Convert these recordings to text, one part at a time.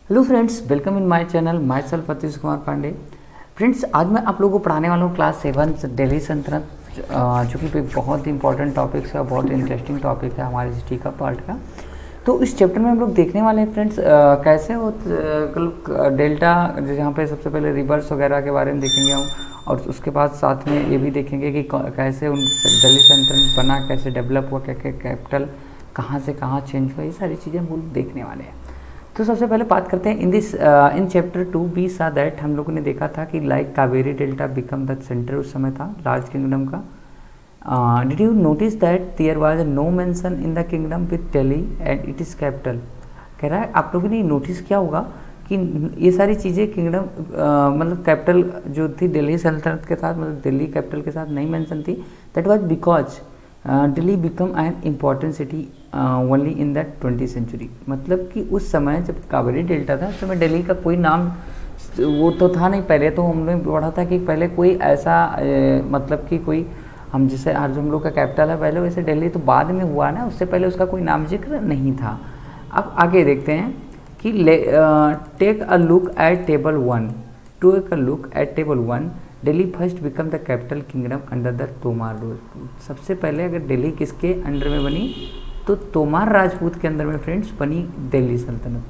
Hello friends, welcome in my channel. Myself Satish Kumar Pandey. Friends, आज मैं आप लोगों को पढ़ाने वाला हूँ क्लास 7 दिल्ली सल्तनत, जो कि बहुत ही इंपॉर्टेंट टॉपिक है और बहुत इंटरेस्टिंग टॉपिक है हमारी हिस्ट्री का पार्ट का। तो इस चैप्टर में हम लोग देखने वाले हैं फ्रेंड्स कैसे वो डेल्टा, जहाँ पे सबसे पहले रिवर्स वगैरह के बारे में देखेंगे हम, और उसके बाद साथ में ये भी देखेंगे कि कैसे उन दिल्ली सल्तनत बना, कैसे डेवलप हुआ, क्या क्या कैपिटल कहाँ से कहाँ चेंज हुआ, ये सारी चीज़ें हम लोग देखने वाले हैं। तो सबसे पहले बात करते हैं in chapter 2 we saw that. हम लोगों ने देखा था कि like Kaveri delta become the centre उस समय था लार्ज किंगडम का। Did you notice that there was no mention in the kingdom with Delhi and it is capital. कह रहा है आप लोगों ने नोटिस किया होगा कि ये सारी चीज़ें किंगडम मतलब कैपिटल जो थी दिल्ली सल्तनत के साथ, मतलब दिल्ली कैपिटल के साथ नहीं मेंशन थी। That was because Delhi become an important city only in the 20th century. मतलब कि उस समय जब कावेरी डेल्टा था उस समय दिल्ली का कोई नाम वो तो था नहीं। पहले तो हमने पढ़ा था कि पहले कोई ऐसा मतलब कि कोई हम जैसे आज हम लोग का कैपिटल है पहले, वैसे दिल्ली तो बाद में हुआ ना, उससे पहले उसका कोई नाम जिक्र नहीं था। अब आगे देखते हैं कि take a look at table 1। Take a look at table 1। Delhi first become the capital kingdom under the Tomara rule. सबसे पहले अगर दिल्ली किसके अंडर में बनी तो तोमार राजपूत के अंदर में फ्रेंड्स बनी दिल्ली सल्तनत।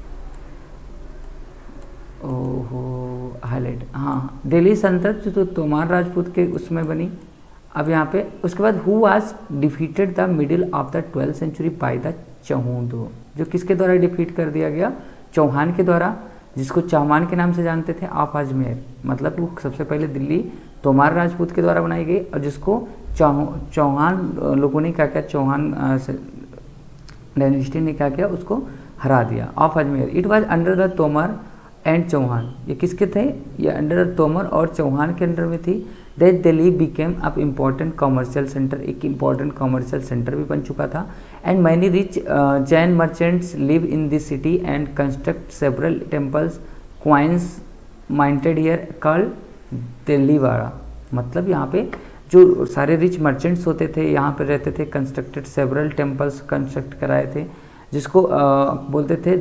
ओहो हाईलाइट, हाँ, दिल्ली सल्तनत जो तोमार राजपूत के उसमें बनी। अब यहाँ पे उसके बाद who was defeated the middle of the 12th century by the चौहूदो। जो किसके द्वारा डिफीट कर दिया गया? चौहान के द्वारा, जिसको चौहान के नाम से जानते थे आप अजमेर। मतलब वो सबसे पहले दिल्ली तोमार राजपूत के द्वारा बनाई गई और जिसको चौहान लोगों ने क्या किया, चौहान डायनेस्टी ने क्या किया, उसको हरा दिया of Ajmer. It was under the Tomar and Chauhan. ये किसके थे? ये अंडर द तोमर और चौहान के अंडर में थी। That Delhi became an important commercial centre, एक इम्पॉर्टेंट कॉमर्शियल सेंटर भी बन चुका था। And many rich Jain merchants live in this city and construct several temples coins minted here called Dilliwada. मतलब यहाँ पे जो सारे रिच मर्चेंट्स होते थे यहाँ पे रहते थे, कंस्ट्रक्टेड सेवरल टेम्पल्स कंस्ट्रक्ट कराए थे, जिसको बोलते थे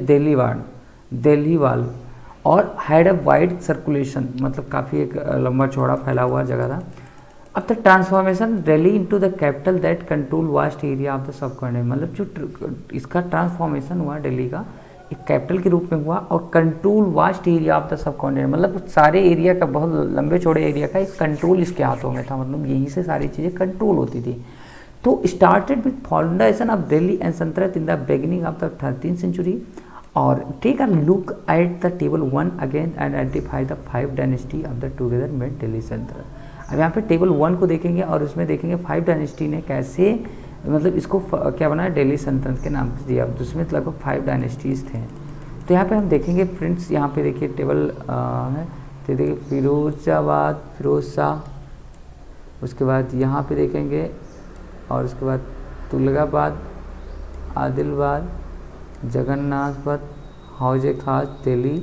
दिल्लीवाल। और हैड अ वाइड सर्कुलेशन, मतलब काफ़ी एक लंबा चौड़ा फैला हुआ जगह था। अब the transformation Delhi into the capital that control vast area of the subcontinent. मतलब जो इसका ट्रांसफॉर्मेशन हुआ दिल्ली का एक कैपिटल के रूप में हुआ और control vast area of the subcontinent, मतलब सारे एरिया का, बहुत लंबे चौड़े एरिया का एक कंट्रोल इसके हाथों में था। मतलब यहीं से सारी चीज़ें कंट्रोल होती थी। तो started with foundation of Delhi and sultanate in the beginning of the 13th century. और take a look at the table 1 again and identify the 5 dynasty of the together made Delhi sultanate. अब यहाँ पे टेबल 1 को देखेंगे और उसमें देखेंगे 5 डायनेस्टी ने कैसे, मतलब इसको क्या बनाया, दिल्ली सल्तनत के नाम से दिया। जिसमें लगभग 5 डायनेस्टीज़ थे। तो यहाँ पे हम देखेंगे फ्रेंड्स, यहाँ पे देखिए टेबल है, तो देखिए फिरोजाबाद, फिरोज शाह, उसके बाद यहाँ पे देखेंगे, और उसके बाद तुगलकाबाद, आदिलबाद, जगन्नाथपथ, हौज खास दिल्ली,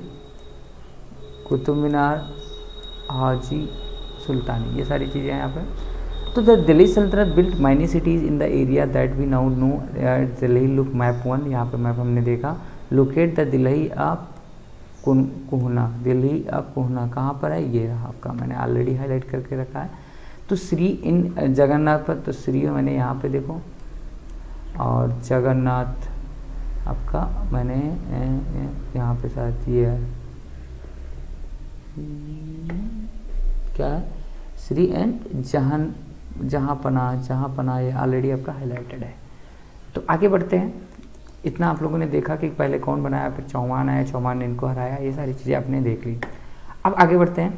कुतुब मीनार, हाजी सुल्तानी, ये सारी चीज़ें हैं यहाँ पे। तो the Delhi sultanate built many cities in the area that we now know at Delhi look map 1। यहाँ पे मैप हमने देखा। Locate the Delhi of Kohna. Delhi of Kohna कहाँ पर है? ये रहा आपका, मैंने ऑलरेडी हाईलाइट करके रखा है। तो श्री इन जगन्नाथ, तो श्री मैंने यहाँ पे देखो, और जगन्नाथ आपका मैंने यहाँ पे साथ ये है, क्या है, श्री एंड जहाँ पना ये ऑलरेडी आपका हाईलाइटेड है। तो आगे बढ़ते हैं। इतना आप लोगों ने देखा कि पहले कौन बनाया, फिर चौहान आया, चौहान ने इनको हराया, ये सारी चीज़ें आपने देख ली। अब आगे बढ़ते हैं।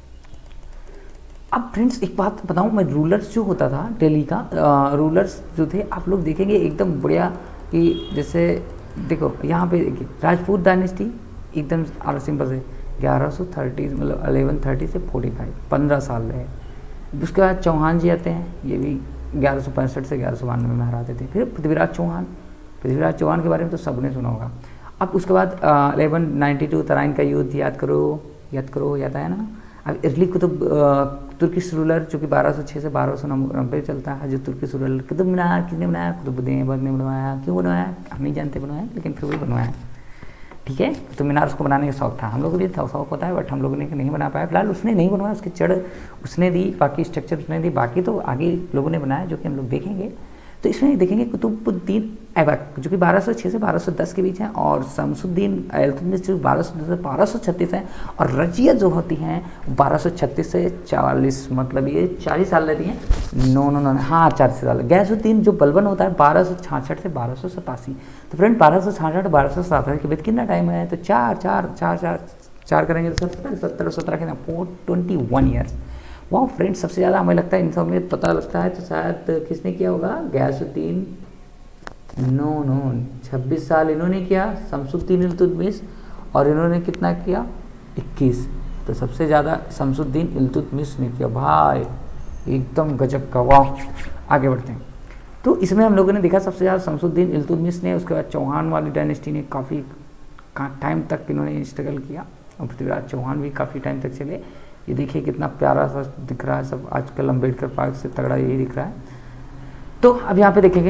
अब फ्रेंड्स एक बात बताऊं मैं, रूलर्स जो होता था दिल्ली का, रूलर्स जो थे आप लोग देखेंगे एकदम बढ़िया कि जैसे देखो यहाँ पे देखिए राजपूत डायनेस्टी एकदम सिंपल से 1130 मतलब 1130 से 45 15 साल रहे। उसके बाद चौहान जी आते हैं, ये भी 1165 से 1192 में हराते थे। फिर पृथ्वीराज चौहान के बारे में तो सबने सुना होगा। अब उसके बाद 1192 तराइन का युद्ध याद करो याद आया ना। अब इरली कुतुब तुर्किश रूलर जो कि 1206 से 1290 चलता है, जो तुर्किश रूलर कुतुब मीनार किसने बनाया? कुतुबुद्दीन ऐबक ने बनवाया। क्यों बनवाया हम नहीं जानते बनवाया, लेकिन फिर भी बनवाया। ठीक है। तो मीनार उसको बनाने का शौक था, हम लोगों को भी शौक होता है, बट हम लोगों ने नहीं बना पाया। फिलहाल उसने नहीं बनवाया, उसकी चढ़ उसने दी, बाकी स्ट्रक्चर उसने दी, बाकी तो आगे लोगों ने बनाया जो कि हम लोग देखेंगे। तो इसमें देखेंगे कुतुबुद्दीन ऐबक जो कि 1206 से 1210 के बीच हैं, और शमसुद्दीन इल्तुतमिश जो 1210 से 1236 है, और रजिया जो होती हैं 1236 से 40, मतलब ये 40 साल रहती हैं। नो हाँ 40 साल। गैसुद्दीन जो बलबन होता है 1266 से 1287। तो फ्रेंड 1266 1287 के बीच कितना टाइम है, तो चार करेंगे तो 17 के 421 ईयर्स। वाह फ्रेंड्स, सबसे ज़्यादा हमें लगता है इन सब में पता लगता है तो शायद किसने किया होगा, गयासुद्दीन। नो 26 साल इन्होंने किया, शमसुद्दीन इल्तुतमिश, और इन्होंने कितना किया 21। तो सबसे ज़्यादा शमसुद्दीन इल्तुतमिश ने किया भाई, एकदम गजब का। वाह, आगे बढ़ते हैं। तो इसमें हम लोगों ने देखा सबसे ज़्यादा शमसुद्दीन इल्तुतमिश ने, उसके बाद चौहान वाली डायनेस्टी ने काफ़ी टाइम तक इन्होंने स्ट्रगल किया, और पृथ्वीराज चौहान भी काफ़ी टाइम तक चले। ये देखिए कितना प्यारा सा दिख रहा है सब, आजकल अम्बेडकर पार्क से तगड़ा यही दिख रहा है। तो अब यहाँ पे देखेंगे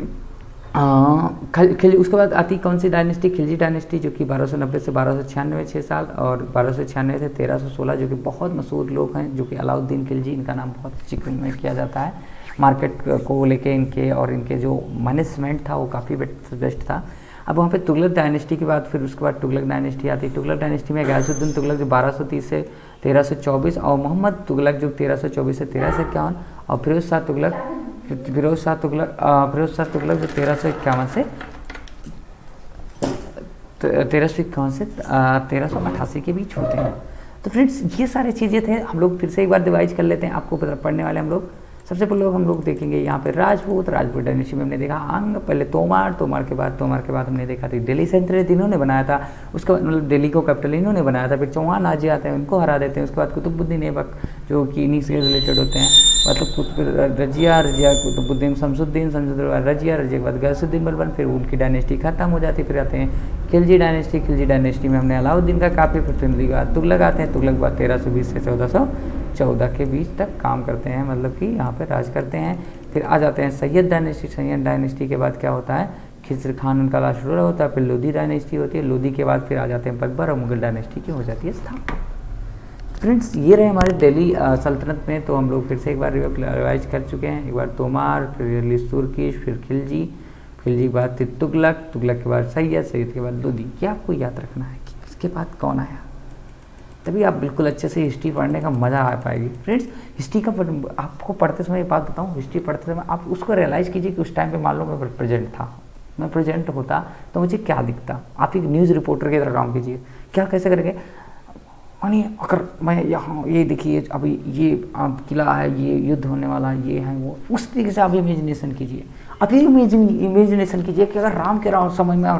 उसके बाद आती कौन सी डायनेस्टी, खिलजी डायनेस्टी, जो कि 1290 से 1296 6 साल, और 1296 से 1316 जो कि बहुत मशहूर लोग हैं, जो कि अलाउद्दीन खिलजी, इनका नाम बहुत जिक्र में किया जाता है। मार्केट को लेके इनके और इनके जो मैनेजमेंट था वो काफ़ी बेस्ट था। अब वहाँ पे तुगलक डायनेस्टी के बाद फिर उसके बाद तुगलक डायनेस्टी आती है। तुगलक डायनेस्टी में गयासुद्दीन तुगलक जो 1230 से 1324, और मोहम्मद तुगलक जो 1324 से 1351, और फिरोज शाह तुगलक जो 1351 से 1388 के बीच होते हैं। तो फ्रेंड्स ये सारी चीज़ें थे, हम लोग फिर से एक बार डिवाइड कर लेते हैं, आपको पढ़ने वाले हम लोग। सबसे पहले हम लोग देखेंगे यहाँ पे राजपूत डायनेस्टी में हमने देखा अंग, पहले तोमार के बाद हमने देखा था दिल्ली सेंट्रल इन्होंने बनाया था, उसके बाद मतलब दिल्ली को कैपिटल इन्होंने बनाया था। फिर चौहान आज आते हैं, उनको हरा देते हैं। उसके बाद कुतुबुद्दीन ऐबक जो कि इन्हीं से रिलेटेड होते हैं, मतलब रजिया कुतुबुद्दीन, शमसुद्दीन रजिया के बाद गयासुद्दीन बलबन, फिर उनकी डायनेस्टी खत्म हो जाती। फिर आते हैं खिलजी डायनेस्टी में हमने अलाउद्दीन का काफ़ी प्रतिनिधि का तुगलक आते हैं। तुगलक बाद 1320 से 1414 के बीच तक काम करते हैं, मतलब कि यहाँ पे राज करते हैं। फिर आ जाते हैं सैयद डायनेस्टी के बाद क्या होता है, खिजर खान उनका लास्ट रूलर होता है। फिर लोधी डायनेस्टी होती है, लोधी के बाद फिर आ जाते हैं बकबर, और मुगल डायनेस्टी की हो जाती है स्थापना। फ्रेंड्स ये रहे हमारे दिल्ली सल्तनत में। तो हम लोग फिर से एक बार रिवाइज कर चुके हैं। एक बार तोमार, फिर तुर्किश, फिर खिलजी के बाद फिर तुगलक के बाद सैयद के बाद लोधी। ये आपको याद रखना है कि इसके बाद कौन आया, तभी आप बिल्कुल अच्छे से हिस्ट्री पढ़ने का मज़ा आ पाएगी। फ्रेंड्स हिस्ट्री का आपको पढ़ते समय एक बात बताऊँ, हिस्ट्री पढ़ते समय आप उसको रियलाइज़ कीजिए कि उस टाइम पे मान लो मैं प्रेजेंट था, मैं प्रेजेंट होता तो मुझे क्या दिखता। आप एक न्यूज़ रिपोर्टर की तरह काम कीजिए, क्या कैसे करेंगे, मानिए अगर मैं यहाँ ये देखिए अभी ये किला है, ये युद्ध होने वाला है, ये है वो, उस तरीके से आप इमेजिनेशन कीजिए। अब ये इमेजिनेशन कीजिए कि अगर राम के समय में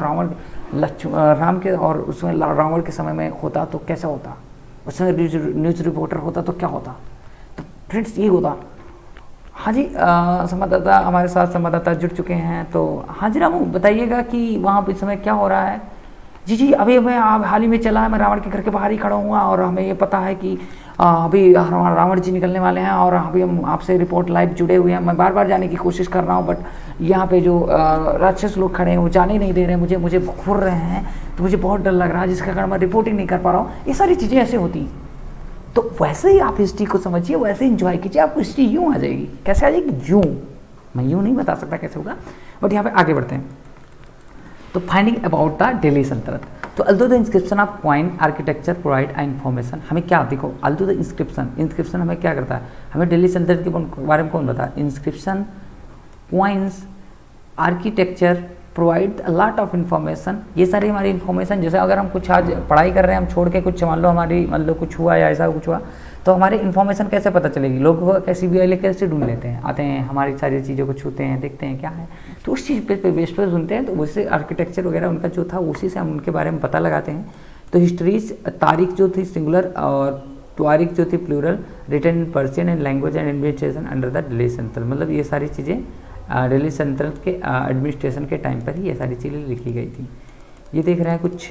राम के और उसमें रावण के समय में होता तो कैसा होता, उसमें न्यूज़ रिपोर्टर होता तो क्या होता। तो फ्रेंड्स ये होता। हाँ जी, संवाददाता हमारे साथ संवाददाता जुड़ चुके हैं। तो हाँ जी रामू, बताइएगा कि वहाँ पर इस समय क्या हो रहा है। जी अभी मैं हाल ही में चला है, मैं रावण के घर के बाहर ही खड़ा हुआ, और हमें ये पता है कि अभी रावण जी निकलने वाले हैं, और अभी हम आपसे रिपोर्ट लाइव जुड़े हुए हैं। मैं बार बार जाने की कोशिश कर रहा हूँ, बट यहाँ पे जो राक्षस लोग खड़े हैं वो जाने नहीं दे रहे हैं, मुझे घूर रहे हैं, तो मुझे बहुत डर लग रहा है, जिसके कारण मैं रिपोर्टिंग नहीं कर पा रहा हूँ। ये सारी चीज़ें ऐसे होती। तो वैसे ही आप हिस्ट्री को समझिए, वैसे ही इंजॉय कीजिए, आपको हिस्ट्री यूँ आ जाएगी। कैसे आ जाएगी, यूँ, मैं यूँ नहीं बता सकता कैसे होगा, बट यहाँ पर आगे बढ़ते हैं। तो finding about the Delhi sultanate. तो although the inscription of coin architecture provide information. हमें क्या देखो, अल्दो द इंस्क्रिप्शन हमें क्या करता है, हमें दिल्ली सल्तनत के बारे में कौन बताया। Inscription, coins, architecture provide a lot of information. ये सारी हमारी इन्फॉर्मेशन, जैसे अगर हम कुछ आज पढ़ाई कर रहे हैं, हम छोड़ के कुछ मान लो कुछ हुआ या ऐसा कुछ हुआ, तो हमारी इन्फॉर्मेशन कैसे पता चलेगी। लोग कैसी भी वाले कैसे ढूंढ लेते हैं, आते हैं हमारी सारी चीज़ों को छूते हैं, देखते हैं क्या है, तो उस चीज़ पे बेस पर सुनते हैं। तो उससे आर्किटेक्चर वगैरह उनका जो था उसी से हम उनके बारे में पता लगाते हैं। तो हिस्ट्रीज, तारीख जो थी सिंगुलर और तारीख जो थी plural, written in Persian and language and administration under the Delhi sultanate. मतलब ये सारी चीज़ें दिल्ली सल्तनत के एडमिनिस्ट्रेशन के टाइम पर ही ये सारी चीज़ें लिखी गई थी। ये देख रहे हैं कुछ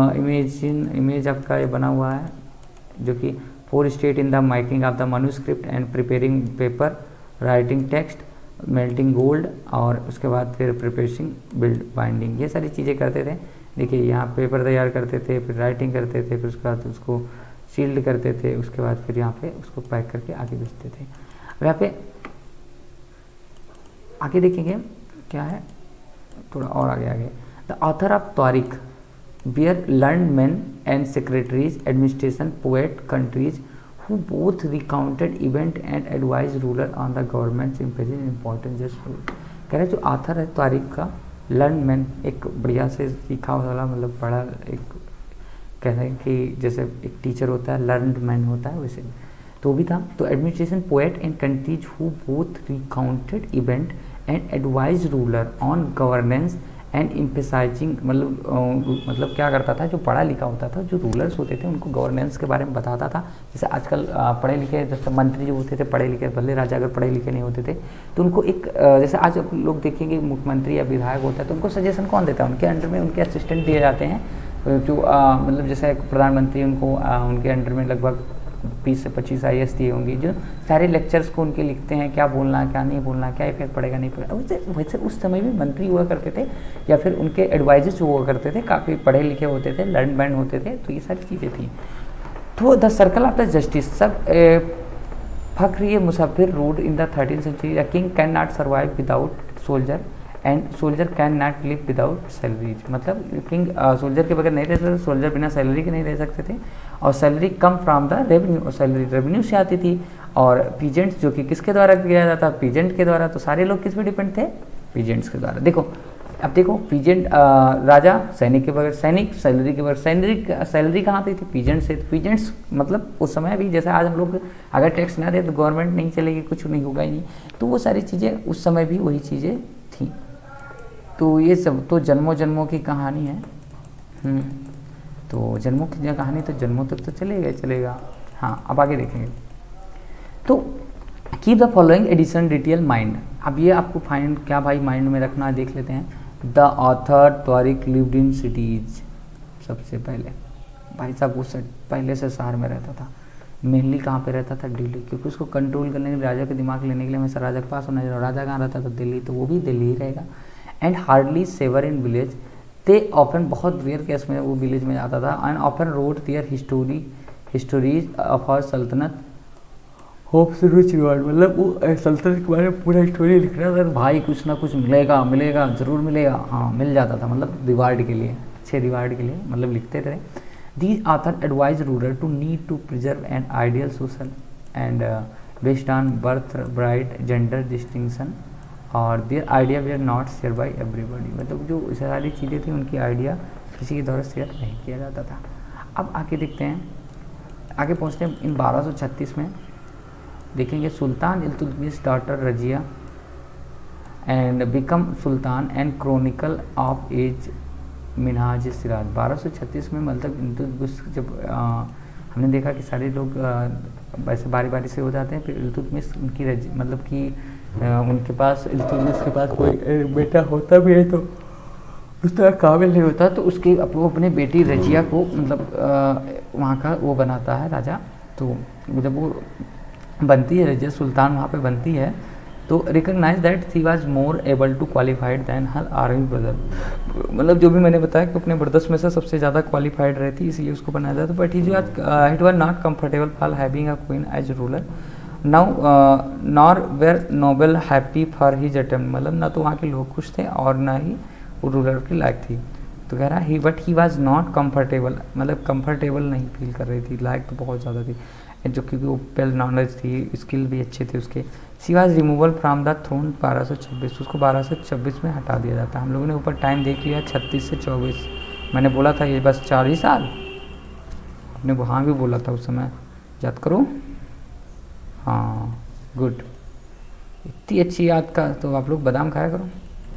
इमेज आपका ये बना हुआ है, जो कि 4 state in the making of the manuscript and preparing paper, writing text, melting gold, और उसके बाद फिर प्रिपरेशन बिल्ड बाइंडिंग। ये सारी चीज़ें करते थे। देखिए यहाँ पेपर तैयार करते थे, फिर राइटिंग करते थे, फिर उसके बाद उसको शील्ड करते थे, उसके बाद फिर यहाँ पे उसको पैक करके आगे भेजते थे। अब यहाँ पे आगे देखेंगे क्या है, थोड़ा और आगे द ऑथर ऑफ तारिक were learned men and secretaries administration poet countries who both recounted event and advised ruler on the government's important just rule। कह रहे जो आथर है तारिक का लर्न मैन, एक बढ़िया से सीखा वाला, मतलब बड़ा एक कह रहे हैं कि जैसे एक टीचर होता है लर्नड मैन होता है वैसे तो भी था। तो administration poet and countries who both recounted event and advise ruler on governance and emphasising, मतलब क्या करता था, जो पढ़ा लिखा होता था, जो रूलर्स होते थे उनको गवर्नेंस के बारे में बताता था। जैसे आजकल पढ़े लिखे जैसे मंत्री जो होते थे पढ़े लिखे, भले राजा अगर पढ़े लिखे नहीं होते थे तो उनको एक जैसे आज लोग देखेंगे मुख्यमंत्री या विधायक होता है तो उनको सजेशन कौन देता है, उनके अंडर में उनके असिस्टेंट दिए जाते हैं, जो मतलब जैसे प्रधानमंत्री उनको उनके अंडर में लगभग 20 से 25 IAS दिए होंगे जो सारे लेक्चर्स को उनके लिखते हैं, क्या बोलना है क्या नहीं बोलना, क्या इफेक्ट पड़ेगा नहीं पड़ेगा। वैसे उस समय भी मंत्री हुआ करते थे या फिर उनके एडवाइजर्स हुआ करते थे, काफ़ी पढ़े लिखे होते थे, लर्न बैंड होते थे, तो ये सारी चीज़ें थी। तो the circle of the justice सब Fakhr Musafir wrote in the 13th century, the king can not survive without soldier and soldier can not live without salaries. मतलब किंग सोल्जर के बगैर नहीं रह सकते, सोल्जर बिना सैलरी के नहीं रह सकते थे, और salary come from the revenue, और सैलरी रेवेन्यू से आती थी। और पीजेंट्स जो कि किसके द्वारा किया जाता, पीजेंट के द्वारा, तो सारे लोग किस पे डिपेंड थे, पीजेंट्स के द्वारा। देखो अब देखो पीजेंट राजा सैनिक के बगैर, सैनिक सैलरी के बगैर, सैलरी कहाँ आती थी, पीजेंट से। पीजेंट्स मतलब उस समय भी जैसे आज हम लोग अगर टैक्स ना दे तो गवर्नमेंट नहीं चलेगी, कुछ नहीं होगा ही नहीं, तो वो सारी चीज़ें उस समय भी वही चीज़ें थी। तो ये सब तो जन्मों जन्मों की कहानी है। तो जन्मों की कहानी तो जन्मों तक तो चलेगा ही चलेगा। हाँ अब आगे देखेंगे। तो keep the following addition detail mind. अब ये आपको फाइंड क्या भाई माइंड में रखना है, देख लेते हैं। द ऑथर तारिक लिव्ड इन सिटीज। सबसे पहले भाई साहब वो पहले से शहर में रहता था, मेनली कहाँ पे रहता था, दिल्ली, क्योंकि उसको कंट्रोल करने के लिए, राजा के दिमाग लेने के लिए हमेशा राजा के पास होना चाहिए। राजा कहाँ रहता था, दिल्ली, तो वो भी दिल्ली ही रहेगा। And hardly ever in village, they often बहुत रेयर केस में वो विलेज में जाता था। And often wrote their histories of our sultanate hope से रिच रिवार्ड, मतलब वो सल्तनत के बारे में पूरा स्टोरी लिख रहा था, भाई कुछ ना कुछ मिलेगा ज़रूर मिलेगा, हाँ मिल जाता था, मतलब रिवार्ड के लिए, अच्छे रिवार्ड के लिए मतलब लिखते थे। These author advise ruler to need to preserve an ideal social and based on birth bright gender distinction और their idea we are not share by everybody. मतलब जो सारी चीज़ें थी उनकी आइडिया किसी के द्वारा शेयर नहीं किया जाता था। अब आगे देखते हैं, आगे पहुँचते हैं इन 1236 में देखेंगे। Sultan Iltutmish daughter Raziya and become sultan and chronicle of age Minhaj Siraj. 1236 में मतलब इल्तुतमिश जब हमने देखा कि सारे लोग वैसे बारी बारी से हो जाते हैं, फिर इल्तुतमिश उनकी मतलब कि उनके पास इल्तुतमिश के पास कोई बेटा होता भी है तो उस तरह काबिल नहीं होता, तो उसके वो अपने बेटी रजिया को मतलब वहाँ का वो बनाता है राजा। तो जब वो बनती है रजिया सुल्तान वहाँ पे बनती है तो recognise that she was more able to qualified than her army brother. मतलब जो भी मैंने बताया कि अपने ब्रदर्स में से सबसे ज़्यादा क्वालिफाइड रहती, इसलिए उसको बनाया जाता। But it was not comfortable for having a queen as ruler now nor were noble happy for his attempt. मतलब ना तो वहाँ के लोग खुश थे और ना ही वो रूलर की लायक थी। तो कह रहा ही but he was not comfortable, मतलब कंफर्टेबल नहीं फील कर रही थी, लायक तो बहुत ज़्यादा थी, जो क्योंकि वो वेल नॉलेज थी, स्किल भी अच्छे थे उसके। She was removal from the throne 1226, उसको 1226 में हटा दिया जाता है। हम लोगों ने ऊपर टाइम देख लिया 36 से 24, मैंने बोला था ये बस 4 ही साल, आपने वहाँ भी बोला था उस समय, याद करो। हाँ गुड, इतनी अच्छी याद का तो आप लोग बादाम खाया करो।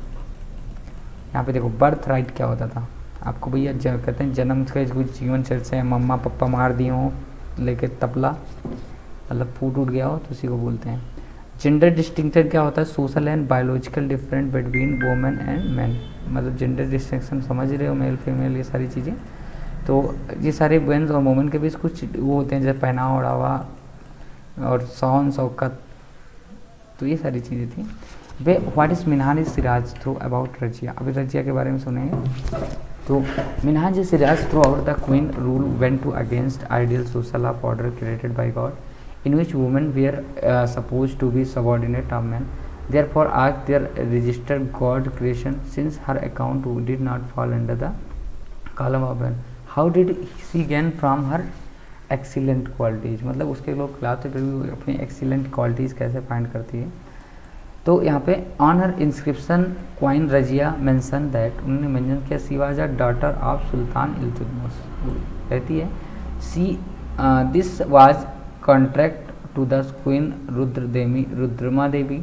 यहाँ पे देखो बर्थ राइट क्या होता था आपको भैया, कहते हैं जन्म के कुछ जीवन चर्चा है, मम्मा पापा मार दिए हों लेके तबला, मतलब फूट उठ गया हो तो उसी को बोलते हैं। जेंडर डिस्टिंक्शन क्या होता है, social and biological difference between women and man, मतलब जेंडर डिस्टिंक्शन समझ रहे हो, मेल फीमेल ये सारी चीज़ें। तो ये सारे मेंस और वुमेन के बीच कुछ वो होते हैं जैसे पहनावा ओढ़ावा और शौन शौकत, तो ये सारी चीज़ें थी। Way what is Minhaj Siraj through about Raziya. अभी रजिया के बारे में सुनेंगे। तो Minhaj Siraz throughout the Queen rule went to against ideal social law order created by God, in which women were supposed to be subordinate of men. Therefore, asked their registered God creation, since her account did not fall under the column of men. How did she gain from her excellent qualities? मतलब उसके लोग खिलाफ थे, फिर भी अपनी excellent qualities कैसे find करती है? तो यहाँ पे on her inscription queen Raziya mention that, उन्होंने मेंशन किया she was a daughter of sultan Iltutmish, रहती है she this was contract to the queen Rudrama Devi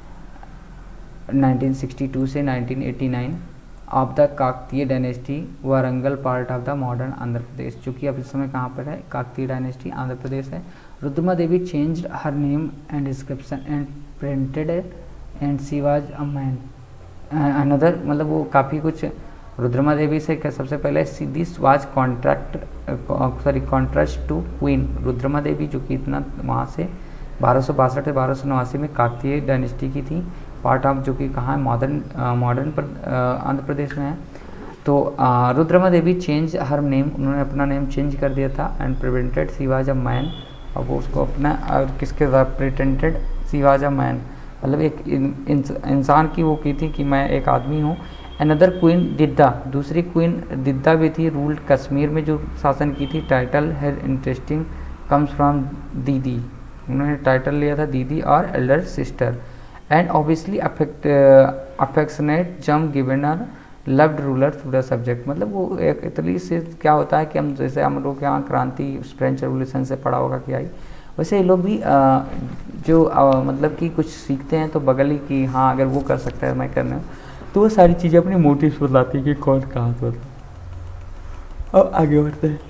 1962 से 1989 of the Kakatiya dynasty, Warangal part of the modern Andhra Pradesh, जो कि अब इस समय कहाँ पर है, काकतीय डायनेस्टी आंध्र प्रदेश है। Rudrama Devi changed her name and inscription and printed and she was a man another, मतलब वो काफ़ी कुछ रुद्रमा देवी से सबसे पहले this was contrast to queen Rudrama Devi, जो कि इतना वहाँ से 1262 से 1289 में काकतीय डायनेस्टी की थी, पार्ट ऑफ जो कि कहाँ है, मॉडर्न आंध्र प्रदेश में है। तो Rudrama Devi change her name, उन्होंने अपना नेम चेंज कर दिया था, and prevented she was a man, और वो उसको अपना किसके प्रिटेंटेड सी वाज अ मैन, मतलब एक इंसान की वो की थी कि मैं एक आदमी हूँ। अनदर क्वीन दिद्दा, दूसरी क्वीन दिद्दा भी थी, रूल्ड कश्मीर में जो शासन की थी। टाइटल है इंटरेस्टिंग कम्स फ्रॉम दीदी, उन्होंने टाइटल लिया था दीदी और elder sister. And obviously affectionate जम गिवेनर loved ruler through the subject, मतलब वो एक इटली से क्या होता है कि हम जैसे हम लोग यहाँ क्रांति फ्रेंच रेवोल्यूशन से पढ़ा होगा कि आई, वैसे ये लोग भी मतलब कि कुछ सीखते हैं तो बगल ही कि हाँ अगर वो कर सकता है मैं करना, तो वो सारी चीज़ें अपनी मोटिव्स बताती है कि कौन कहाँ से बता। अब आगे बढ़ते हैं।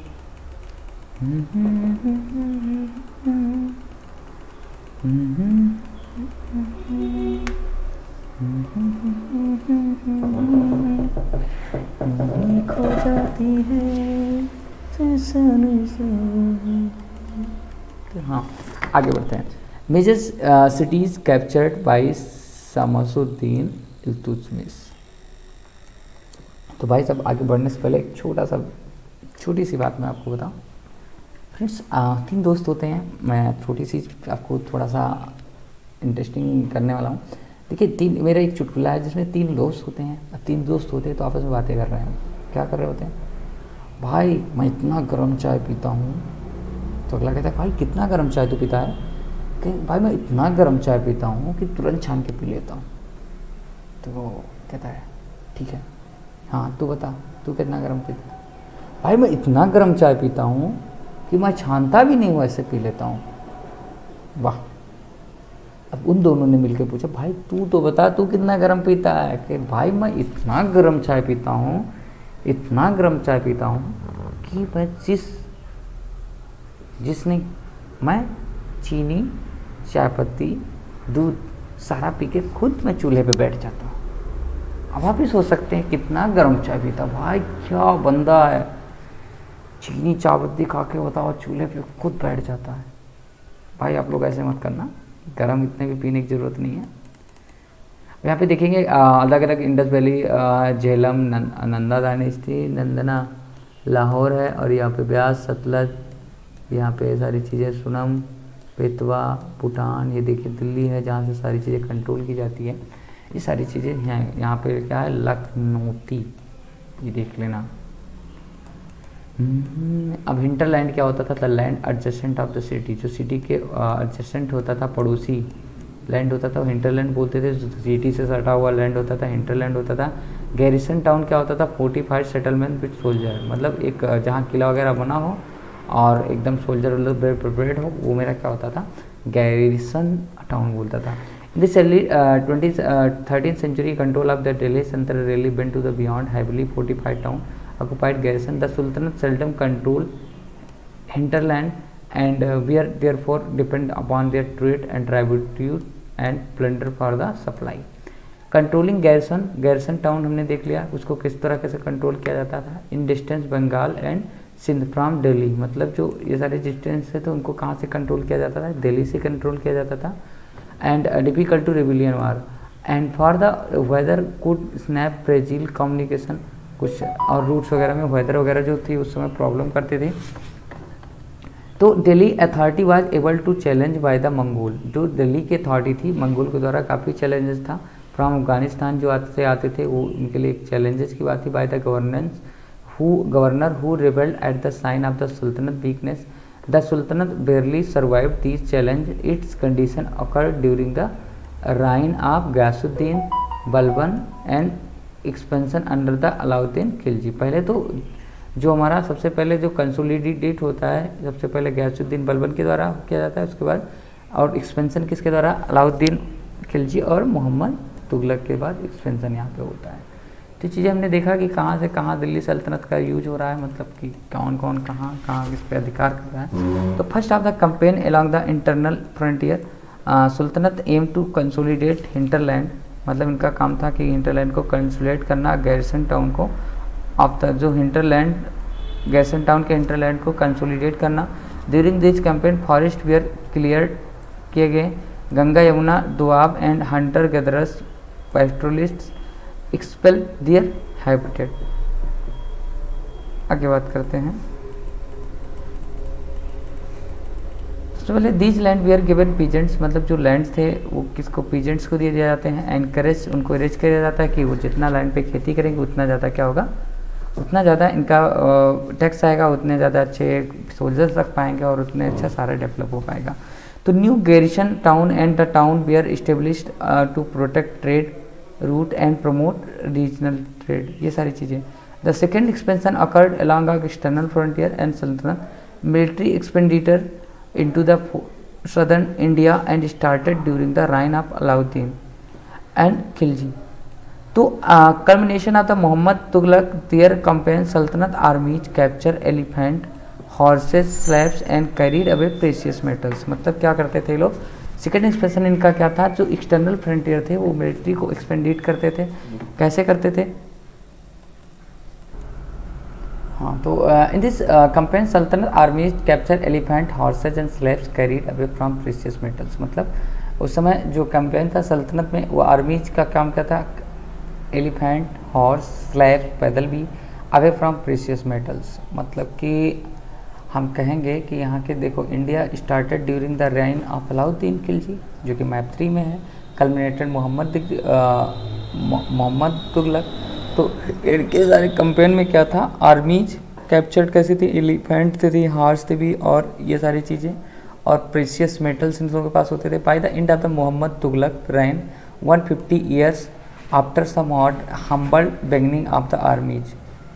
खो जाती है। हाँ आगे बढ़ते हैं। Major cities captured by Shamsuddin Iltutmish. तो भाई साहब आगे बढ़ने से पहले एक छोटी सी बात मैं आपको बताऊं। फ्रेंड्स 3 दोस्त होते हैं, मैं छोटी सी आपको थोड़ा सा इंटरेस्टिंग करने वाला हूँ। देखिए मेरा एक चुटकुला है जिसमें 3 दोस्त होते हैं। अब 3 दोस्त होते हैं तो आपस में बातें कर रहे हैं। क्या कर रहे होते हैं? भाई मैं इतना गर्म चाय पीता हूँ। तो अगला कहता है भाई कितना गर्म चाय तू पीता है? कि भाई मैं इतना गर्म चाय पीता हूँ कि तुरंत छान के पी लेता हूँ। तो वो कहता है ठीक है, हाँ तू बता तू कितना गर्म पीता है? भाई मैं इतना गर्म चाय पीता हूँ कि मैं छानता भी नहीं हूँ, ऐसे पी लेता हूँ। वाह। अब उन दोनों ने मिलकर पूछा भाई तू तो बता तू कितना गर्म पीता है? कि भाई मैं इतना गर्म चाय पीता हूँ, इतना गर्म चाय पीता हूँ कि मैं जिसने मैं चीनी, चाय पत्ती, दूध सारा पी के खुद मैं चूल्हे पे बैठ जाता हूँ। अब आप भी सोच सकते हैं कितना गर्म चाय पीता। भाई क्या बंदा है, चीनी चाय पत्ती खा के बताओ चूल्हे पे खुद बैठ जाता है। भाई आप लोग ऐसे मत करना, गर्म इतने भी पीने की ज़रूरत नहीं है। यहाँ पे देखेंगे अलग अलग इंडस वैली, झेलम, नंदा डायनेस्टी, नंदना लाहौर है, और यहाँ पे ब्यास, सतलज, यहाँ पे सारी चीज़ें सुनम, बेतवा, भूटान, ये देखिए दिल्ली है जहाँ से सारी चीज़ें कंट्रोल की जाती है। ये सारी चीज़ें यहाँ पे क्या है, लखनौती, ये देख लेना। अब हिंटरलैंड क्या होता था? The land adjacent of the city, जो सिटी के एडजेसेंट होता था, पड़ोसी लैंड होता था वो हिंटरलैंड बोलते थे। सिटी से सटा हुआ लैंड होता था हिंटरलैंड होता था। गैरिसन टाउन क्या होता था? फोर्टिफाइड सेटलमेंट विद सोल्जर, मतलब एक जहाँ किला वगैरह बना हो और एकदम सोल्जर मतलब वेल प्रिपेयर्ड हो, वो मेरा क्या होता था? गैरिसन टाउन बोलता था। In this early 13th century control of the Delhi Sultanate really went to the beyond heavily fortified town occupied garrison. The Sultanate seldom controlled hinterland and were therefore depend upon their trade and tribute and plunder for the supply. Controlling garrison town हमने देख लिया, उसको किस तरह कैसे control किया जाता था। In distance Bengal and Sindh from Delhi, मतलब जो ये सारे डिस्टेंस है तो उनको कहाँ से कंट्रोल किया जाता था? दिल्ली से कंट्रोल किया जाता था। And difficult to rebellion war and for the weather could snap fragile communication कुछ और रूट्स वगैरह में वेदर वगैरह जो थी उस समय प्रॉब्लम करती थी। तो Delhi authority was able to challenge by the Mongol, जो दिल्ली की अथॉरिटी थी मंगोल के द्वारा काफ़ी चैलेंजेस था फ्रॉम अफगानिस्तान जो आते थे, वो उनके लिए एक चैलेंजेस की बात थी। By the governor who rebelled at the sign of the sultanate weakness, the sultanate barely survived these challenge, its condition occurred during the reign of Ghiyasuddin Balban and expansion under the Alauddin Khilji. पहले तो जो हमारा सबसे पहले जो कंसोलिडेट होता है, सबसे पहले गयासुद्दीन बलबन के द्वारा किया जाता है, उसके बाद और एक्सपेंशन किसके द्वारा, अलाउद्दीन खिलजी और मोहम्मद तुगलक के बाद एक्सपेंशन यहाँ पे होता है। तो चीज़ें हमने देखा कि कहाँ से कहाँ दिल्ली सल्तनत का यूज हो रहा है, मतलब कि कौन कौन कहाँ कहाँ किस पे अधिकार कर रहा है। तो first of the campaign along the internal frontier, sultanate aim to consolidate hinterland, मतलब इनका काम था कि हिंटरलैंड को कंसोलिडेट करना, गैरसन टाउन को ऑफ द जो हिंटरलैंड गैरसन टाउन के हिंटरलैंड को कंसोलिडेट करना। During this campaign forest were clear किए गए, Ganga Yamuna Doab and hunter gatherers pastoralists expel their habitat. आगे बात करते हैं। सबसे पहले these land were given peasants, मतलब जो लैंड्स थे वो किसको, पीजेंट्स को दिए जाते हैं। एनकरेज, उनको एनकरेज किया जाता है कि वो जितना लैंड पे खेती करेंगे उतना ज़्यादा क्या होगा, उतना ज़्यादा इनका टैक्स आएगा, उतने ज़्यादा अच्छे सोल्जर्स रख पाएंगे और उतने अच्छा सारा डेवलप हो पाएगा। तो new garrison town and the town were established to protect trade route and promote regional trade, ये सारी चीज़ें। The second expansion occurred along the external frontier and sultanate military expenditure into the southern India and started during the reign of Alauddin and Khilji. तो culmination of the Muhammad Tughlaq, their campaign Sultanate armies capture elephant, horses, slaves and carried away precious metals। मतलब क्या करते थे लोग, second expansion इनका क्या था, जो एक्सटर्नल फ्रंटियर थे वो मिलिट्री को एक्सपेंडिट करते थे। कैसे करते थे, हाँ, तो इन this campaign sultanate armies capture elephant, horses and slaves carried away from precious metals. मतलब उस समय जो कैंपेन था सल्तनत में, वो आर्मीज का काम क्या था, एलिफेंट, हॉर्स, स्लेव, पैदल भी, अवे फ्रॉम प्रीशियस मेटल्स। मतलब कि हम कहेंगे कि यहाँ के देखो, India started during the reign of Alauddin Khilji जो कि मैप 3 में है, कल्मिनेटेड मोहम्मद तुगलक। तो इनके सारे कंपेन में क्या था, आर्मीज कैप्चर्ड कैसी थी, एलिफेंट थी, हॉर्स थे भी, और ये सारी चीज़ें, और प्रीशियस मेटल्स इन लोगों के पास होते थे। By the end of the Mohammad Tughlaq reign 150 years after somewhat humble beginning of the armies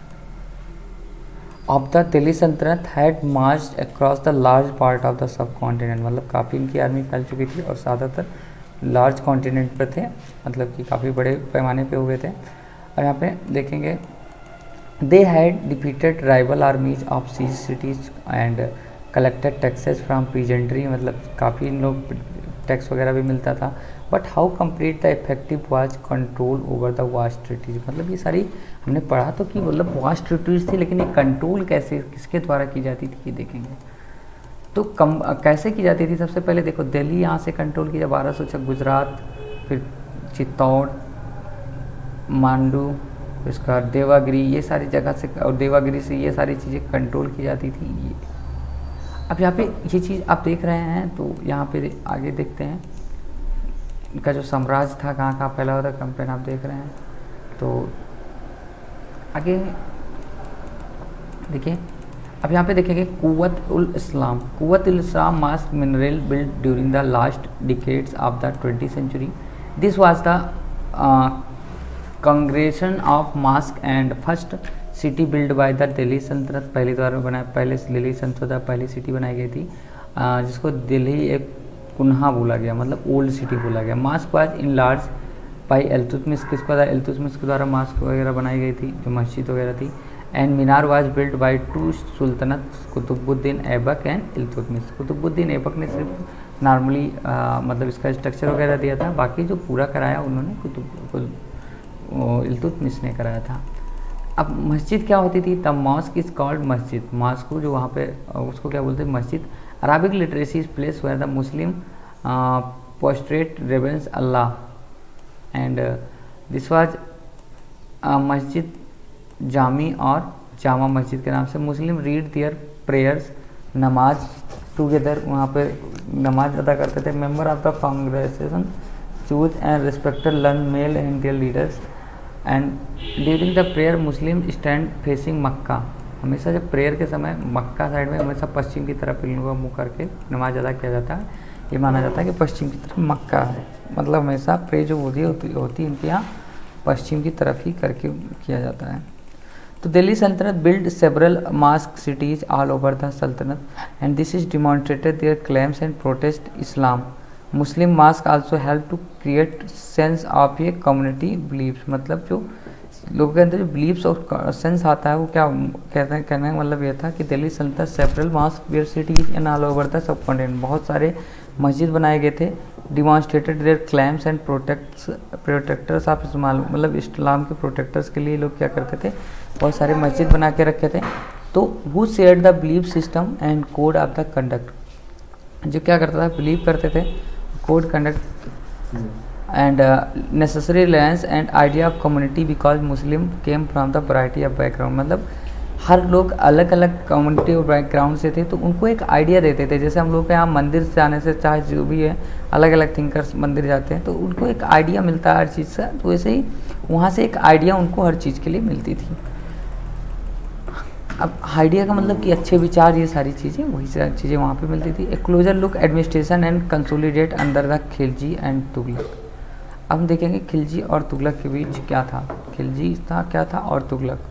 of the Delhi sultanate had marched across the large part of the subcontinent. मतलब काफ़ी इनकी army फैल चुकी थी और ज़्यादातर लार्ज कॉन्टिनेंट पर थे, मतलब कि काफ़ी बड़े पैमाने पे हुए थे। और यहाँ पे देखेंगे, they had defeated rival armies of seized cities and collected taxes from peasantry, मतलब काफ़ी इन लोग टैक्स वगैरह भी मिलता था। But how complete the effective was control over the vast territories. मतलब ये सारी हमने पढ़ा तो कि मतलब वास्ट ट्रिटीज थी, लेकिन ये कंट्रोल कैसे किसके द्वारा की जाती थी ये देखेंगे। तो कैसे की जाती थी, सबसे पहले देखो दिल्ली यहाँ से कंट्रोल किया 1200, गुजरात, फिर चित्तौड़, मांडू, इसका देवागिरी, ये सारी जगह से, और देवागिरी से ये सारी चीज़ें कंट्रोल की जाती थी। ये अब यहाँ पे ये चीज़ आप देख रहे हैं, तो यहाँ पे आगे देखते हैं इनका जो साम्राज्य था कहाँ कहाँ फैला हुआ था, कंपेन आप देख रहे हैं। तो आगे देखिए, अब यहाँ पे देखेंगे Quwwat ul Islam mosque minaret build during the last decades of the 20th century। This was the congregation of mosque and first city build by the Delhi sultanate. पहली द्वारा बनाया, पहले दिल्ली सल्तनत पहली सिटी बनाई गई थी, जिसको दिल्ली एक कुन्हा बोला गया, मतलब ओल्ड सिटी बोला गया। Mosque was enlarged by Iltutmish, किसको था, इल्तुतमिश के द्वारा मास्क वगैरह बनाई गई थी, जो मस्जिद वगैरह थी। And minar was build by 2 sultanate, Qutbuddin Aibak and Iltutmish. Qutbuddin Aibak ने सिर्फ नॉर्मली मतलब इसका स्ट्रक्चर वगैरह दिया था, बाकी जो पूरा कराया उन्होंने इल्तुतमिश ने कराया था। अब मस्जिद क्या होती थी, तब mosque is called masjid, mosque को जो वहाँ पे उसको क्या बोलते हैं, मस्जिद। Arabic literally is place where the Muslim prostrate reverence Allah and this was masjid jami और जामा मस्जिद के नाम से। Muslim read their prayers, namaz together, वहाँ पे नमाज अदा करते थे। Member of the congregation choose and respected learn male and their leaders and during the prayer Muslim stand facing मक्का, हमेशा जब प्रेयर के समय मक्का साइड में हमेशा पश्चिम की तरफ इन लोगों का मुँह करके नमाज अदा किया जाता है। ये माना जाता है कि पश्चिम की तरफ मक्का है, मतलब हमेशा प्रे जो होती इनके यहाँ पश्चिम की तरफ ही करके किया जाता है। तो Delhi sultanate build several mosque cities all over the sultanate and this is demonstrated their claims and protest Islam. Muslim mosque also help to create sense of a community believes, मतलब जो लोगों के अंदर जो बिलीव्स और सेंस आता है वो क्या कहते हैं, कहने का मतलब ये था कि Delhi sultanate several mosque were cities and all over the subcontinent, बहुत सारे मस्जिद बनाए गए थे। Demonstrated their claims and protectors of Islam, मतलब इस्लाम के प्रोटेक्टर्स के लिए लोग क्या करते थे, बहुत सारे मस्जिद बना के रखे थे। तो who share the belief system and code of the conduct, जो क्या करता था, बिलीव करते थे code conduct and necessary reliance and idea of community because Muslim came from the variety of background, मतलब हर लोग अलग अलग कम्युनिटी और बैकग्राउंड से थे तो उनको एक आइडिया देते थे। जैसे हम लोग के यहाँ मंदिर से आने से चाहे जो भी है अलग अलग थिंकर्स मंदिर जाते हैं तो उनको एक आइडिया मिलता है हर चीज़ से, तो वैसे ही वहाँ से एक आइडिया उनको हर चीज़ के लिए मिलती थी। अब आइडिया का मतलब कि अच्छे विचार, ये सारी चीज़ें वही सारी चीज़ें वहाँ पे मिलती थी। A closer look administration and consolidate under the Khilji and Tughlaq. अब हम देखेंगे खिलजी और तुगलक के बीच क्या था, खिलजी था क्या था और तुगलक।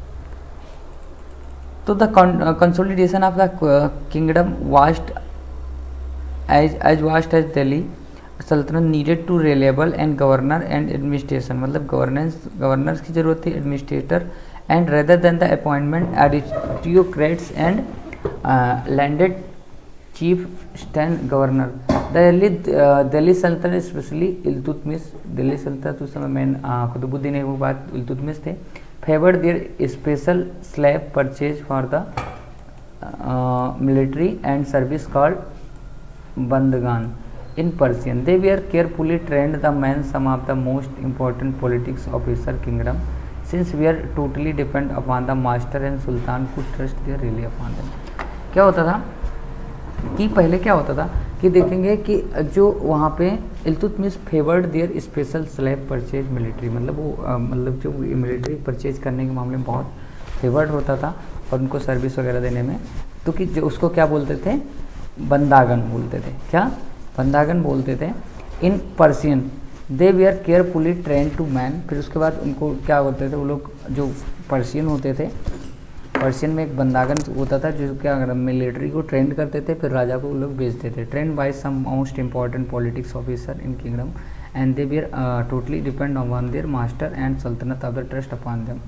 तो the consolidation of the kingdom vast as vast as Delhi sultanate needed to reliable and governor and administration, मतलब गवर्नर्स की जरूरत थी, administrator and rather than the appointment aristocrats and landed chief stand governor. Delhi sultanate specially Iltutmish, Delhi सल्तनत उस समय main Qutubuddin Aibak Iltutmish थे, favoured their special slave purchase for the military and service called bandagan in Persian. They were carefully trained the men some of the most important politics officer kingdom since we are totally depend upon the master and sultan could trust their really upon them. क्या होता था कि पहले क्या होता था कि देखेंगे कि जो वहाँ पे Iltutmish favoured their special slave purchase military, मतलब वो मतलब जो मिलिट्री परचेज करने के मामले में बहुत फेवर्ड होता था और उनको सर्विस वगैरह देने में, तो कि जो उसको क्या बोलते थे, बंदागन बोलते थे। क्या बंदागन बोलते थे in Persian. They were carefully train to man, फिर उसके बाद उनको क्या बोलते थे वो लोग जो पर्सियन होते थे, पर्सियन में एक बंदागन होता था जो क्या मिलिट्री को ट्रेंड करते थे, फिर राजा को वो लोग भेजते थे। Trained by some most important politics officer in kingdom and they were totally depend on their master and sultanate of the trust upon them.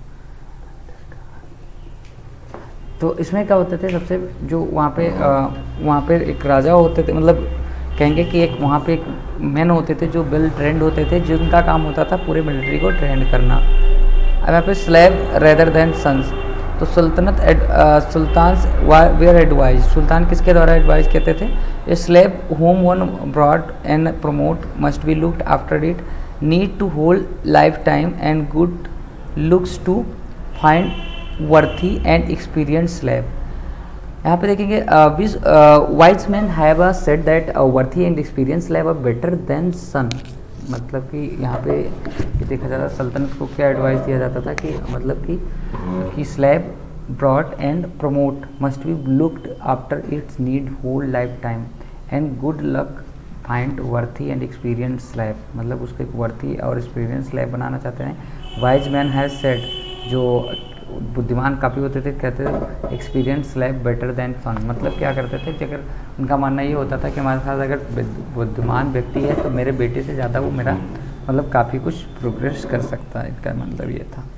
तो इसमें क्या होते थे, सबसे जो वहाँ पे एक राजा होते थे, मतलब कहेंगे कि एक वहाँ पे एक मैन होते थे जो वेल ट्रेंड होते थे, जिनका काम होता था पूरे मिलिट्री को ट्रेंड करना। अब यहाँ पे स्लैब रेदर देन सन्स, तो सुल्तान्स वेयर एडवाइज, सुल्तान किसके द्वारा एडवाइज कहते थे, a slave whom one brought and promote must be looked after it need to hold life time and good looks to find worthy and experience slave. यहाँ पे देखेंगे wise man have a said that worthy and experience slave are better than son, मतलब कि यहाँ पे देखा जाता सल्तनत को क्या एडवाइस दिया जाता था कि मतलब कि slave brought and promote must be looked after its need hold life time and good luck find worthy and experience slave, मतलब उसको एक वर्थी और एक्सपीरियंस स्लैब बनाना चाहते हैं। वाइज मैन हैज सेड, जो बुद्धिमान काफ़ी होते थे, कहते थे experience slave better than son, मतलब क्या करते थे कि अगर उनका मानना ये होता था कि हमारे साथ अगर बुद्धिमान व्यक्ति है तो मेरे बेटे से ज़्यादा वो मेरा मतलब काफ़ी कुछ प्रोग्रेस कर सकता है, इसका मतलब ये था।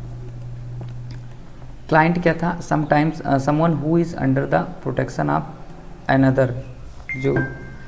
क्लाइंट क्या था, sometimes someone who is under the protection of another, जो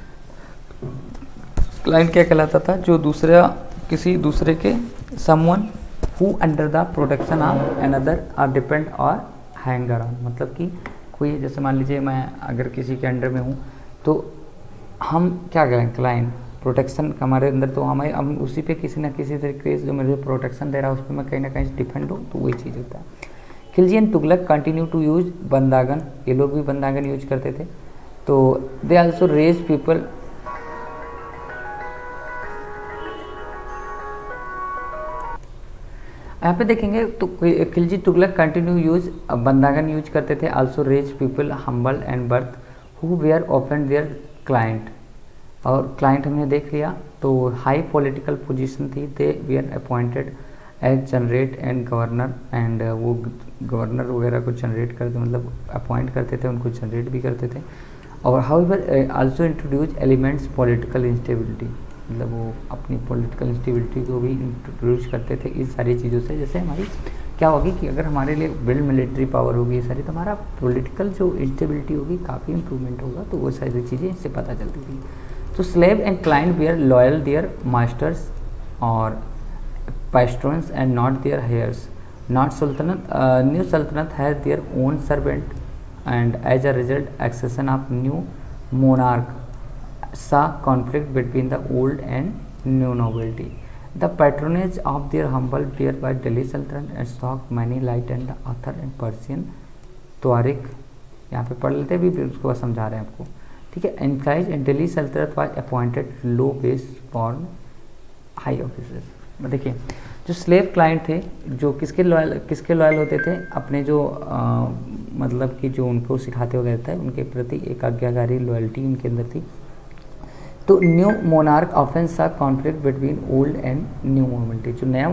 क्लाइंट क्या कहलाता था, जो किसी दूसरे के someone who under the protection of another are depend or hanger on, मतलब कि कोई जैसे मान लीजिए मैं अगर किसी के अंडर में हूँ तो हम क्या करें, क्लाइंट प्रोटेक्शन हमारे अंदर, तो हम उसी पे किसी ना किसी तरीके से जो मुझे प्रोटेक्शन दे रहा है उस पर मैं कहीं ना कहीं डिपेंड हूँ, तो वही चीज़ होता है। Khilji and Tughlaq continue to use bandagan, ये लोग भी बंदागन यूज करते थे। तो दे आल्सो रेज पीपल, यहाँ पे देखेंगे तो Khilji Tughlaq continue use bandagan use करते थे। Also raise people humble and birth who were often their client, और क्लाइंट हमने देख लिया। तो हाई पॉलिटिकल पोजीशन थी, they were appointed as general and governor, and वो गवर्नर वगैरह को जनरेट करते, मतलब अपॉइंट करते थे, उनको जनरेट भी करते थे। और however also introduce elements political instability, मतलब वो अपनी पॉलिटिकल इंस्टेबिलिटी को भी इंट्रोड्यूस करते थे इस सारी चीज़ों से। जैसे हमारी क्या होगी कि अगर हमारे लिए बिल्ड मिलिट्री पावर होगी ये सारी, तो हमारा पॉलिटिकल जो इंस्टेबिलिटी होगी काफ़ी इंप्रूवमेंट होगा। तो वो सारी चीज़ें इससे पता चलती थी। तो slave and client were loyal their masters और patrons and not their heirs. Not sultanate, new sultanate had their own servant, and as a result, accession of new monarch saw conflict between the old and new nobility. The patronage of their humble peer by Delhi Sultanate and shocked many light and the author and Persian Tuareg, यहाँ पे पढ़ लेते भी उसको समझा रहे हैं आपको, ठीक है। Encouraged and Delhi Sultanate was appointed low base born high officers। देखिए जो स्लेव क्लाइंट थे जो किसके लॉयल होते थे, अपने जो मतलब कि जो उनको सिखाते हुए रहता है उनके प्रति एक आज्ञाकारी लॉयल्टी उनके अंदर थी। तो न्यू मोनार्क ऑफेंस सा conflict between old and new nobility, जो नया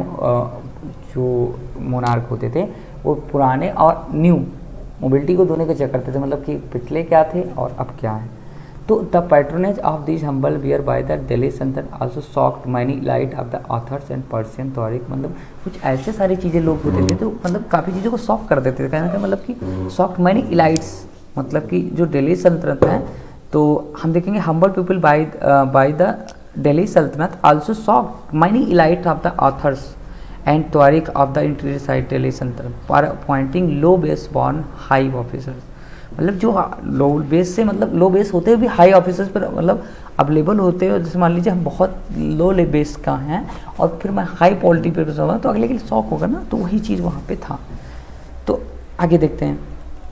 जो मोनार्क होते थे वो पुराने और न्यू मोबिलिटी को दोनों को चेक करते थे, मतलब कि पिछले क्या थे और अब क्या है। तो the patronage of this humble birth by the Delhi sultanate also shocked many elite of the authors and Persian tawarikh, मतलब कुछ ऐसे सारी चीज़ें लोग होते थे तो मतलब काफ़ी चीज़ों को सॉक कर देते थे। कहने का मतलब कि सॉक्ड मैनी इलाइट्स, मतलब कि जो दिल्ली सल्तनत है, तो हम देखेंगे humble people by the Delhi sultanate also shocked many elite of the authors and tawarikh of the interior side Delhi sultanate for appointing low base born high officers, मतलब जो लो बेस से, मतलब लो बेस होते हुए भी हाई ऑफिसर्स पर मतलब अवेलेबल होते हैं। जैसे मान लीजिए हम बहुत लो बेस का हैं और फिर मैं हाई पॉलिटी पे होगा तो अगले के लिए शौक होगा ना, तो वही चीज़ वहाँ पे था। तो आगे देखते हैं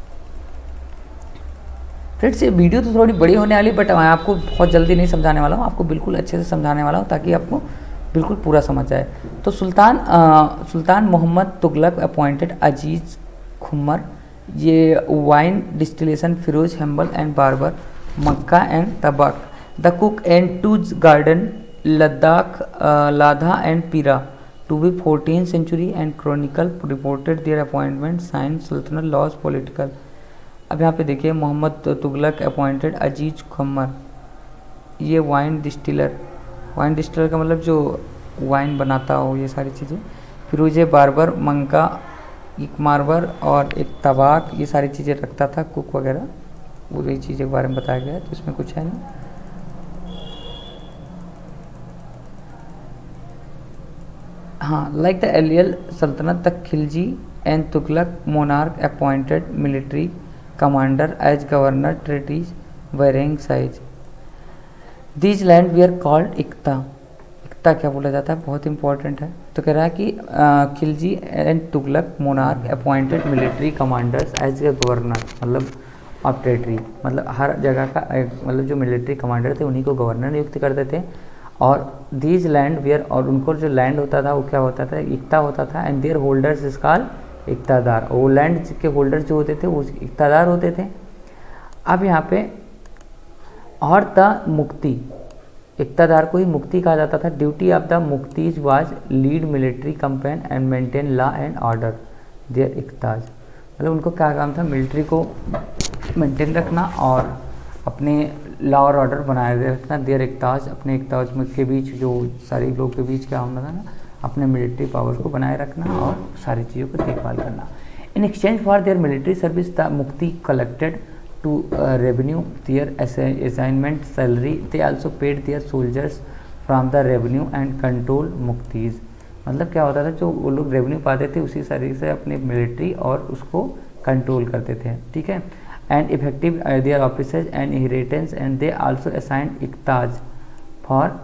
फ्रेंड्स। ये वीडियो तो थोड़ी बड़ी होने वाली, बट मैं आपको बहुत जल्दी नहीं समझाने वाला हूँ, आपको बिल्कुल अच्छे से समझाने वाला हूँ ताकि आपको बिल्कुल पूरा समझ आए। तो सुल्तान मोहम्मद तुगलक अपॉइंटेड अजीज खुमर, ये wine distillation Firoz humble and barber Makka and Tabak the cook and twos garden Ladakh Ladha and Pira to be 14th century and chronicle reported their appointment sign sultanate laws political. अब यहाँ पे देखिए मोहम्मद तुगलक अपॉइंटेड अजीज खुमर, ये वाइन डिस्टिलर का मतलब जो वाइन बनाता हो ये सारी चीज़ें, फिरोज बारबर मंका एक मार्बर और एक तबाक, ये सारी चीज़ें रखता था कुक वगैरह, वो यही चीज़ों के बारे में बताया गया है, तो इसमें कुछ है नहीं। हाँ, like the earlier sultanate the Khilji and Tughlaq monarch appointed military commander as governor territories varying size, these land were called iqta. इक्ता क्या बोला जाता है, बहुत इंपॉर्टेंट है। तो कह रहा है कि Khilji and Tughlaq monarch appointed military commanders as a governor, मतलब ऑफ टेरिटरी, मतलब हर जगह का मतलब जो मिलिट्री कमांडर थे उन्हीं को गवर्नर नियुक्त करते थे। और दीज लैंड वेयर, और उनको जो लैंड होता था वो क्या होता था, इक्ता होता था। And their holders is called iqtadar, वो लैंड के होल्डर जो होते थे वो इक्तादार होते थे। अब यहाँ पे और द मुक्ति, इक्तादार को ही मुक्ति कहा जाता था। Duty of the muqtis was lead military campaign and maintain law and order their iqtas, मतलब उनको क्या काम था, मिलिट्री को मेंटेन रखना और अपने लॉ और ऑर्डर बनाए रखना। देयर इक्ताज, अपने इक्ताज में के बीच जो सारे लोगों के बीच क्या होना था ना, अपने मिलिट्री पावर को बनाए रखना और सारी चीज़ों को देखभाल करना। In exchange for their military service the muqti collected to revenue their assignment salary, they also paid their soldiers from the revenue and control muktis, मतलब क्या होता था, जो वो लोग रेवेन्यू पाते थे उसी सारी से अपने मिलिट्री और उसको कंट्रोल करते थे, ठीक है। And effective their officers and inheritance and they also assigned iqtas for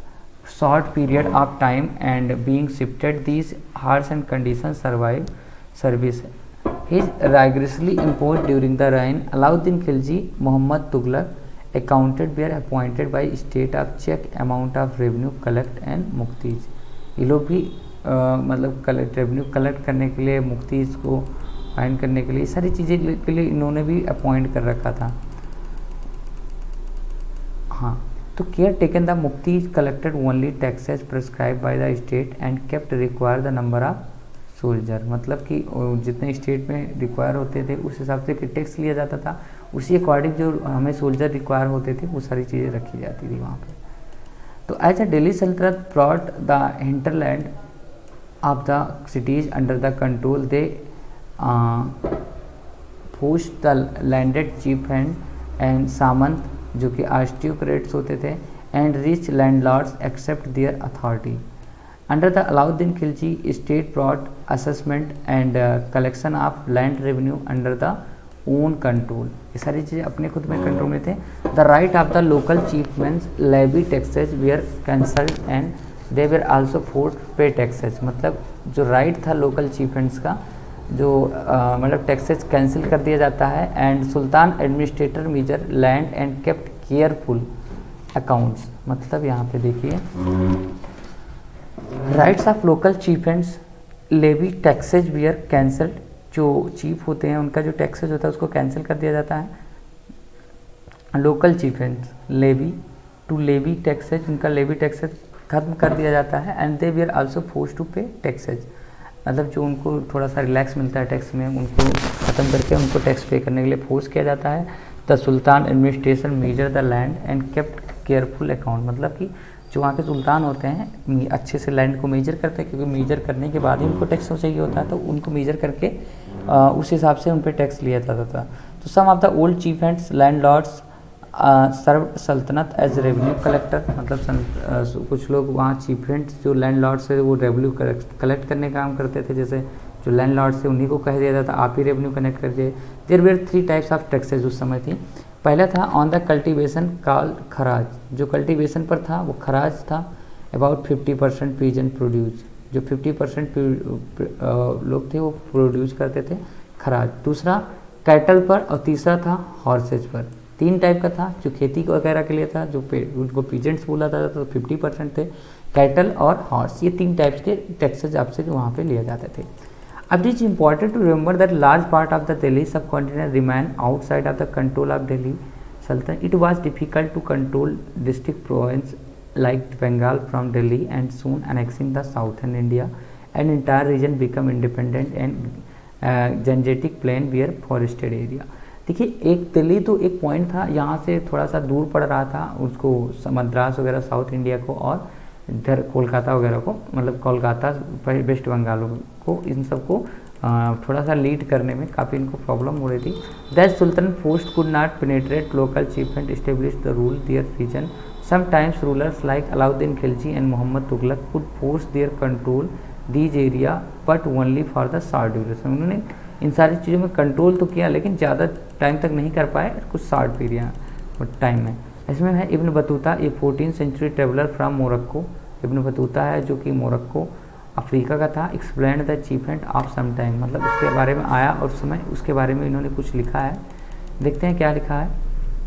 short period of time and being shifted, these harsh and conditions survive service. His rigorously imposed during the reign. Alauddin Khilji, Muhammad Tughlaq accounted were appointed by state of check amount of revenue collect and muqtis. ये लोग भी मतलब revenue collect करने के लिए, मुफ्तीज को fine करने के लिए, सारी चीज़ें के लिए इन्होंने भी अपॉइंट कर रखा था. हाँ, तो care taken the muqtis collected only taxes prescribe by the state and kept require the number of soldier. मतलब कि जितने स्टेट में रिक्वायर होते थे उस हिसाब से फिर टैक्स लिया जाता था, उसी अकॉर्डिंग जो हमें सोल्जर रिक्वायर होते थे वो सारी चीज़ें रखी जाती थी वहाँ पे. तो एज अ दिल्ली सल्तनत brought the hinterland of the cities under the control, they push the landed chief and सामंत जो कि आर्स्टियोक्रेट्स होते थे and rich landlords accept their authority. Under the Alauddin Khilji state broad assessment and collection of land revenue under the own control. ये सारी चीज़ें अपने खुद में कंट्रोल में थे. The right of the local chieftains levy taxes were cancelled and they were also forced pay taxes. मतलब जो राइट था लोकल चीफमेंस का, जो मतलब टैक्सेस कैंसिल कर दिया जाता है. And sultan administrator measure land and kept careful accounts. मतलब यहाँ पे देखिए rights of local chieftains levy taxes were cancelled. जो चीफ होते हैं उनका जो टैक्सेज होता है उसको कैंसिल कर दिया जाता है. Local chieftains levy to levy taxes, उनका लेवी टैक्सेज खत्म कर दिया जाता है. And they were also forced to pay taxes. मतलब जो उनको थोड़ा सा रिलैक्स मिलता है टैक्स में, उनको ख़त्म करके उनको टैक्स पे करने के लिए फोर्स किया जाता है. The sultan administration measure the land and kept careful account. मतलब कि जो वहाँ के सुल्तान होते हैं अच्छे से लैंड को मेजर करते हैं, क्योंकि मेजर करने के बाद ही उनको टैक्स चाहिए होता है, तो उनको मेजर करके उस हिसाब से उन पर टैक्स लिया जाता था. तो some of the old chieftains landlords serve सल्तनत एज रेवेन्यू कलेक्टर. मतलब कुछ लोग वहाँ चीफ एंड्स जो लैंड लॉर्ड्स है वो रेवेन्यू कलेक्ट करने का काम करते थे. जैसे जो लैंड लॉर्ड्स थे उन्हीं को कह दिया जाता आप ही रेवेन्यू कलेक्ट कर दिए. There were 3 types of taxes उस समय थी. पहला था ऑन द कल्टीवेशन कॉल्ड खराज. जो कल्टीवेशन पर था वो खराज था. About 50% peasant produce. जो 50% लोग थे वो प्रोड्यूस करते थे खराज. दूसरा कैटल पर और तीसरा था हॉर्सेज पर. 3 टाइप का था. जो खेती वगैरह के लिए था, जो उनको पीजेंट्स बोला था, तो 50% थे. कैटल और हॉर्स, ये 3 टाइप्स के टैक्सेज आपसे जो वहाँ पे लिए जाते थे. अब it is important to remember that large part of the Delhi subcontinent remain outside of the control of Delhi सल्तनत. It was difficult to control district province like Bengal from Delhi and soon annexing the southern India and entire region become independent and Gangetic plain were forested area. देखिए एक दिल्ली तो एक point था, यहाँ से थोड़ा सा दूर पड़ रहा था उसको मद्रास वगैरह साउथ इंडिया को, और इधर कोलकाता वगैरह को, मतलब कोलकाता वेस्ट बंगाल को, इन सबको थोड़ा सा लीड करने में काफ़ी इनको प्रॉब्लम हो रही थी. That sultan post could not penetrate local chief and establish the rule there region. Sometimes rulers like Alauddin Khilji and Muhammad Tughlaq could force their control these area but only for the short duration. उन्होंने इन सारी चीज़ों में control तो किया लेकिन ज़्यादा time तक नहीं कर पाए, कुछ शॉर्ट पीरियड टाइम में. इसमें है इब्न बतूता, ये 14th century traveller from Morocco. Ibn Battuta है जो कि मोरक्को अफ्रीका का था. Explain the achievement of some time. मतलब उसके बारे में आया और समय उसके बारे में इन्होंने कुछ लिखा है. देखते हैं क्या लिखा है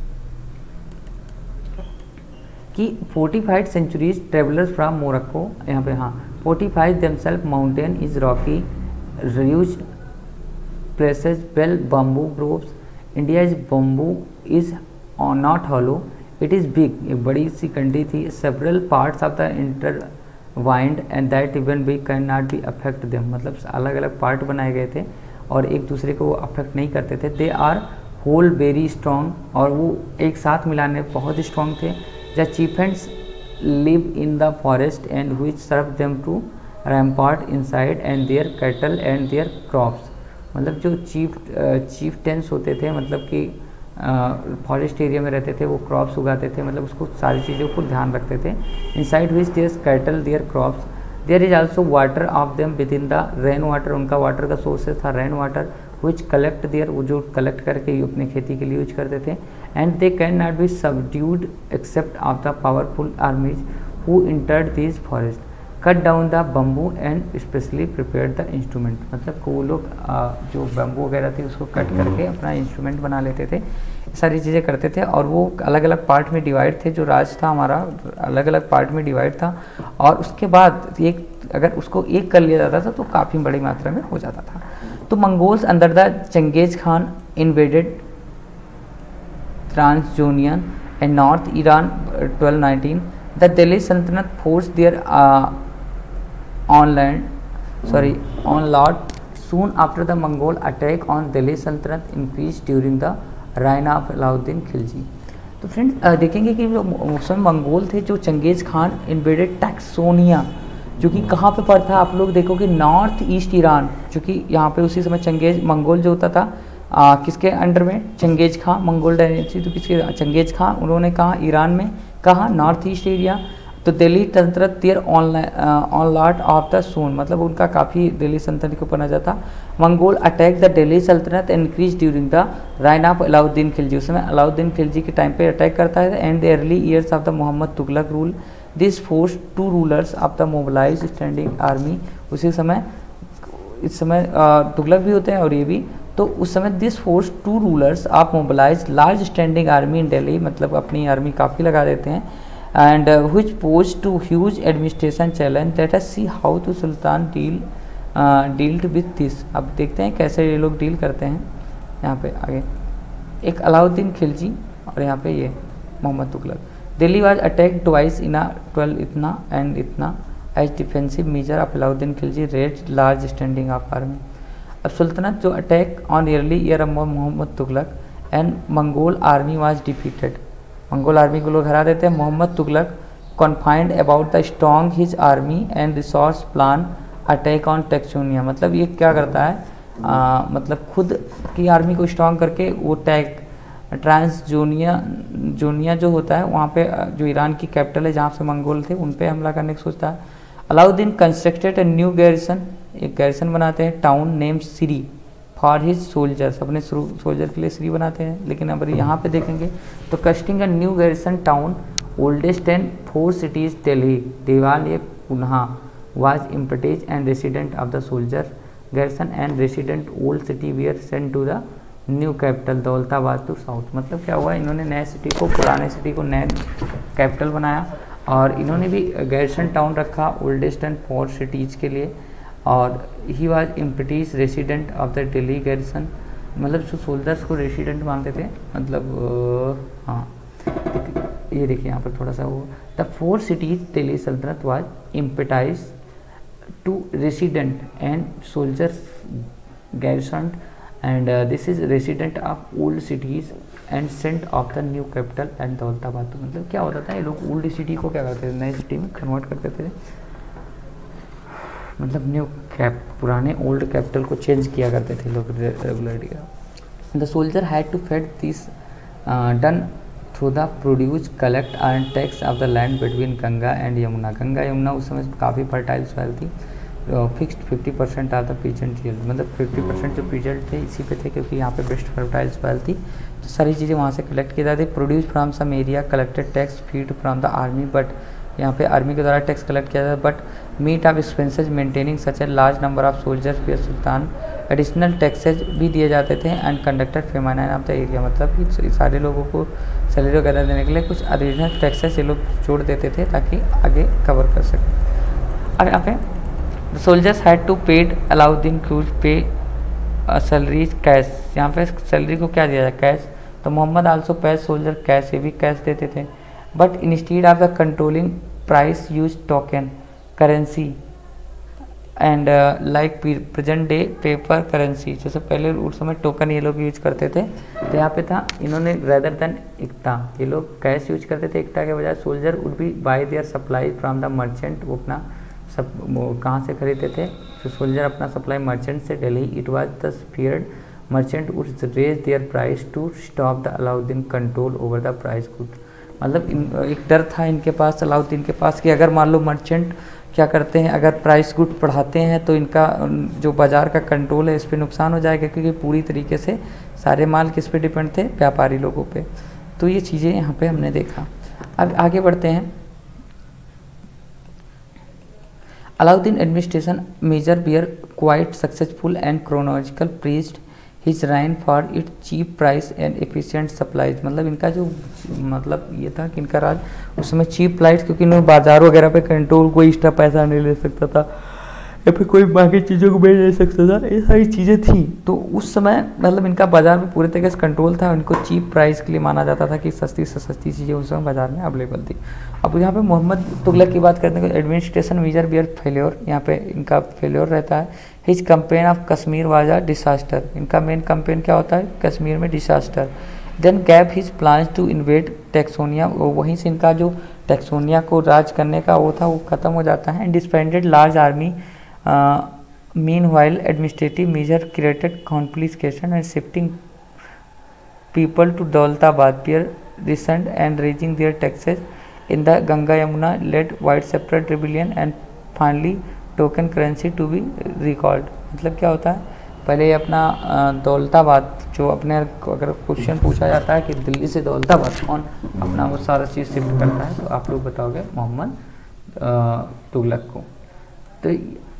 कि 45 centuries travelers from Morocco, यहाँ पे हाँ 45 themselves mountain is rocky huge places well bamboo groves. India is bamboo is not hollow, it is big. एक बड़ी सी कंट्री थी. several parts of the intertwined and that even we cannot be affect them. मतलब अलग अलग part बनाए गए थे और एक दूसरे को वो अफेक्ट नहीं करते थे. they are whole very strong, और वो एक साथ मिलाने बहुत स्ट्रॉन्ग थे. The chieftains live in the forest and which serve them to rampart inside and their cattle and their crops. मतलब जो chieftains होते थे, मतलब कि फॉरेस्ट एरिया में रहते थे, वो क्रॉप्स उगाते थे, मतलब उसको सारी चीज़ों को ध्यान रखते थे. inside which their cattle their crops. there is also water of them within the rain water. उनका वाटर का सोर्सेस था rain water. which collect their, वो जो कलेक्ट करके अपने खेती के लिए यूज करते थे. and they cannot be subdued except of the powerful armies who entered these forests. Cut down the bamboo and specially prepare the instrument, मतलब वो लोग जो बम्बू वगैरह थी उसको कट करके अपना इंस्ट्रूमेंट बना लेते थे, सारी चीज़ें करते थे। और वो अलग अलग पार्ट में डिवाइड थे, जो राज था हमारा अलग अलग पार्ट में डिवाइड था। और उसके बाद एक अगर उसको एक कर लिया जाता था तो काफ़ी बड़ी मात्रा में हो जाता था। तो Mongols under the Genghis Khan invaded Transoxiana and north Iran 1219। The Delhi सल्तनत force their onslaught soon after the Mongol attack on Delhi Sultanate increased during the reign of Alauddin Khilji. तो फ्रेंड्स देखेंगे कि जो मंगोल थे, जो चंगेज खान इन्वेडेड टैक्सोनिया, जो कि कहाँ पे पड़ता है आप लोग देखोगे नॉर्थ ईस्ट ईरान, जो कि यहाँ पे उसी समय चंगेज मंगोल जो होता था किसके अंडर में, चंगेज खां, मंगोल डायनेस्टी तो किसके, चंगेज खां, उन्होंने कहा ईरान में, कहा नॉर्थ ईस्ट एरिया। तो दिल्ली सल्तनत their onslaught of the soon, मतलब उनका काफ़ी दिल्ली सल्तनत के ऊपर नजर था। मंगोल अटैक द दिल्ली सल्तनत increase during the reign of Alauddin Khilji, उस समय अलाउद्दीन खिलजी के टाइम पे अटैक करता है। And the early years of the Mohammad Tughlaq rule this force to rulers of the mobilise standing army, उसी समय इस समय तुगलक भी होते हैं और ये भी, तो उस समय this force to rulers of mobilise large standing army in Delhi, मतलब अपनी आर्मी काफ़ी लगा देते हैं। And which posed to huge administration challenge, let us see how to sultan dealt with this। अब देखते हैं कैसे ये लोग डील करते हैं। यहाँ पे आगे एक अलाउद्दीन खिलजी और यहाँ पे ये Mohammad Tughlaq. Delhi was attack twice in 12 इतना एंड इतना as defensive measure of Alauddin Khilji raised large standing of army. अब सुल्तनत जो attack on early year of Mohammad Tughlaq and Mongol army was defeated, Mongol army को लोग हरा देते हैं। Mohammad Tughlaq confident about the strong his army and resource plan attack on Transoxiana, मतलब ये क्या करता है मतलब खुद की आर्मी को स्ट्रॉन्ग करके वो ट्रांसजोनिया जो होता है वहाँ पे जो ईरान की कैपिटल है जहाँ से मंगोल थे उन पे हमला करने की सोचता है। Alauddin constructed a new garrison, एक गैरिसन बनाते हैं town named Siri for his soldiers, अपने सोल्जर के लिए सिरी बनाते हैं। लेकिन अगर यहाँ पे देखेंगे तो constructing a new garrison town oldest and 4 cities Delhi देवाल ये पुनः was impetus and resident of the soldier garrison and resident old city were sent to the new capital Daulatabad to south। मतलब क्या हुआ, इन्होंने नए सिटी को, पुराने सिटी को नए कैपिटल बनाया और इन्होंने भी गैरिसन टाउन रखा ओल्डेस्ट एंड 4 cities के लिए। और ही was impetus resident of the Delhi garrison, मतलब जो सोल्जर्स को रेसिडेंट मानते थे, मतलब हाँ ये देखिए यहाँ पर थोड़ा सा वो द 4 cities दिल्ली सल्तनत was impetus to resident and soldiers garrison and this is resident of old cities and sent of the new capital and Daulatabad. तो मतलब क्या होता था, ये लोग ओल्ड सिटी को क्या करते थे, नए सिटी में कन्वर्ट करते थे, मतलब न्यू पुराने ओल्ड कैपिटल को चेंज किया करते थे लोग regularly. The soldier had to fed this done through the produce collect earn tax of the land between Ganga and Yamuna. Ganga Yamuna उस समय काफ़ी फर्टाइल सॉइल थी। Fixed 50% of the peasant yield, मतलब 50% जो पीजेंट थे इसी पे थे क्योंकि यहाँ पे बेस्ट फर्टाइल सॉइल थी, तो सारी चीज़ें वहाँ से कलेक्ट की जाती। Produce from some area collected tax feed from the army, but यहाँ पे आर्मी के द्वारा टैक्स कलेक्ट किया जाता है। But meet of expenses maintaining such a large number of soldiers पे सुल्तान एडिशनल टैक्सेज भी दिए जाते थे and conducted famine of the area, मतलब कि सारे लोगों को सैलरी वगैरह देने के लिए कुछ एडिशनल टैक्सेस ये लोग जोड़ देते थे ताकि आगे कवर कर सकें। अब यहाँ पे soldiers had to paid Alauddin क्रूज पे सैलरीज कैश, यहाँ पे सैलरी को क्या दिया जाए, कैश। तो Mohammad also pays soldier cash, ये भी कैश देते थे। But instead of the controlling price use token currency and like present day paper currency, जैसे पहले उस समय टोकन ये लोग यूज करते थे। तो यहाँ पे था इन्होंने रेदर देन इक्ता, ये लोग कैश यूज करते थे इक्ता के बजाय। Soldier would be buy their supply from the merchant, वो अपना सब वो कहाँ से खरीदते थे, तो सोल्जर अपना सप्लाई मर्चेंट से Delhi. It was the feared merchant would raise their price to stop the Alauddin control over the price good, मतलब एक डर था इनके पास, अलाउद्दीन के पास, कि अगर मान लो मर्चेंट क्या करते हैं, अगर प्राइस गुड बढ़ाते हैं तो इनका जो बाज़ार का कंट्रोल है इस पे नुकसान हो जाएगा, क्योंकि पूरी तरीके से सारे माल किस पे डिपेंड थे, व्यापारी लोगों पे। तो ये चीज़ें यहाँ पे हमने देखा। अब आगे बढ़ते हैं। Alauddin administration measure were quite successful and chronological praised his reign for its cheap price and efficient supplies। मतलब इनका जो मतलब ये था कि इनका राज उस समय चीप प्राइस, क्योंकि इन्होंने बाजार वगैरह पे कंट्रोल, कोई एक्स्ट्रा पैसा नहीं ले सकता था या फिर कोई बाकी चीज़ों को बेच नहीं सकता था, ये सारी चीज़ें थी। तो उस समय मतलब इनका बाजार में पूरे तरीके से कंट्रोल था, इनको चीप प्राइस के लिए माना जाता था कि सस्ती से सस्ती चीज़ें उस समय बाजार में अवेलेबल थी। अब यहाँ पे मोहम्मद तुगलक की बात करते हैं, एडमिनिस्ट्रेशन मेजर बियर फेल्योर, यहाँ पे इनका फेल्योर रहता है। His campaign of Kashmir was a disaster, इनका मेन कैंपेन क्या होता है कश्मीर में, disaster. Then gap his plans to invade Transoxiana, वहीं से इनका जो टेक्सोनिया को राज करने का वो था वो खत्म हो जाता है। And disbanded large army, meanwhile administrative measure created complication and shifting people to Daulatabad were resent and raising their taxes in the Ganga Yamuna led widespread rebellion and finally token currency to be recalled। मतलब क्या होता है, पहले अपना दौलताबाद जो अपने, अगर question पूछा जाता है कि दिल्ली से दौलताबाद कौन अपना वो सारा चीज़ शिफ्ट करता है, तो आप लोग बताओगे मोहम्मद तुगलक को। तो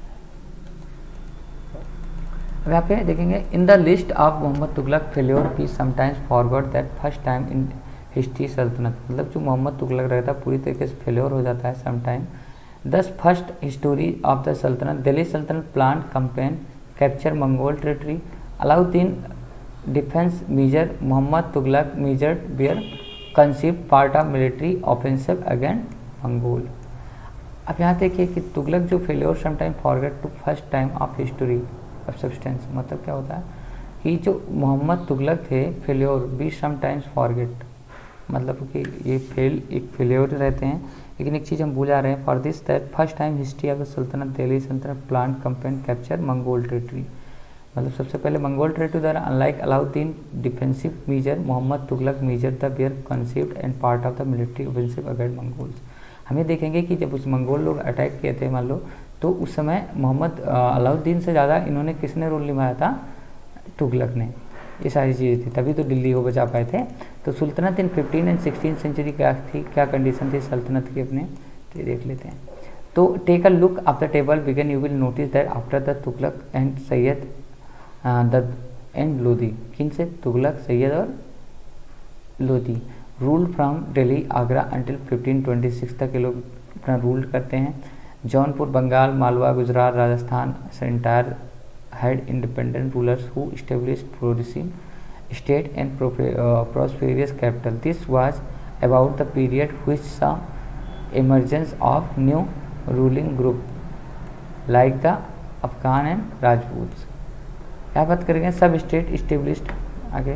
यहाँ पे देखेंगे in the list of Mohammad Tughlaq failure भी sometimes forgot that first time in history सल्तनत, मतलब जो मोहम्मद तुगलक रहता है पूरी तरीके से फेल्योर हो जाता है समटाइम। दस फर्स्ट हिस्टोरी ऑफ द सल्तनत, दिल्ली सल्तनत plan campaign capture Mongol territory, Alauddin defence measure, Mohammad Tughlaq measure were conceive part of military offensive against Mongol. अब यहाँ देखिए कि तुगलक जो failure sometime forget to first time of history of substance, मतलब क्या होता है कि जो मोहम्मद तुगलक थे फेल्योर बी समटाइम्स फॉरगेट, मतलब कि ये एक फेल्योर रहते हैं। लेकिन एक चीज़ हम भूल जा रहे हैं, for this that first time history of the सल्तनत दिल्ली सल्तनत plan campaign capture Mongol territory, मतलब सबसे पहले मंगोल टेरिटरी द्वारा unlike Alauddin defensive measure, Mohammad Tughlaq measure the were conceived and part of the military offensive against Mongols. हमें देखेंगे कि जब उस मंगोल लोग अटैक किए थे मान लो, तो उस समय मोहम्मद अलाउद्दीन से ज़्यादा इन्होंने किसने रोल निभाया था, तुगलक ने, ये सारी चीज़ें थी, तभी तो दिल्ली को बचा पाए थे। तो सुल्तनत इन 15 एंड 16 सेंचुरी क्या थी, क्या कंडीशन थी सल्तनत की अपने, तो ये देख लेते हैं। तो take a look of the table began, you will notice that after the Tughlaq and Sayyid the and Lodi, किन से, तुगलक, सैयद और Lodi, rule from Delhi Agra until 1526 तक ये लोग अपना रूल करते हैं। Jaunpur, Bengal, Malwa, Gujarat, Rajasthan entire had independent rulers who established progressive state and prosperous capital. This was about the period which saw emergence of new ruling group like the Afghan and Rajputs। क्या बात करेंगे, सब स्टेट established, आगे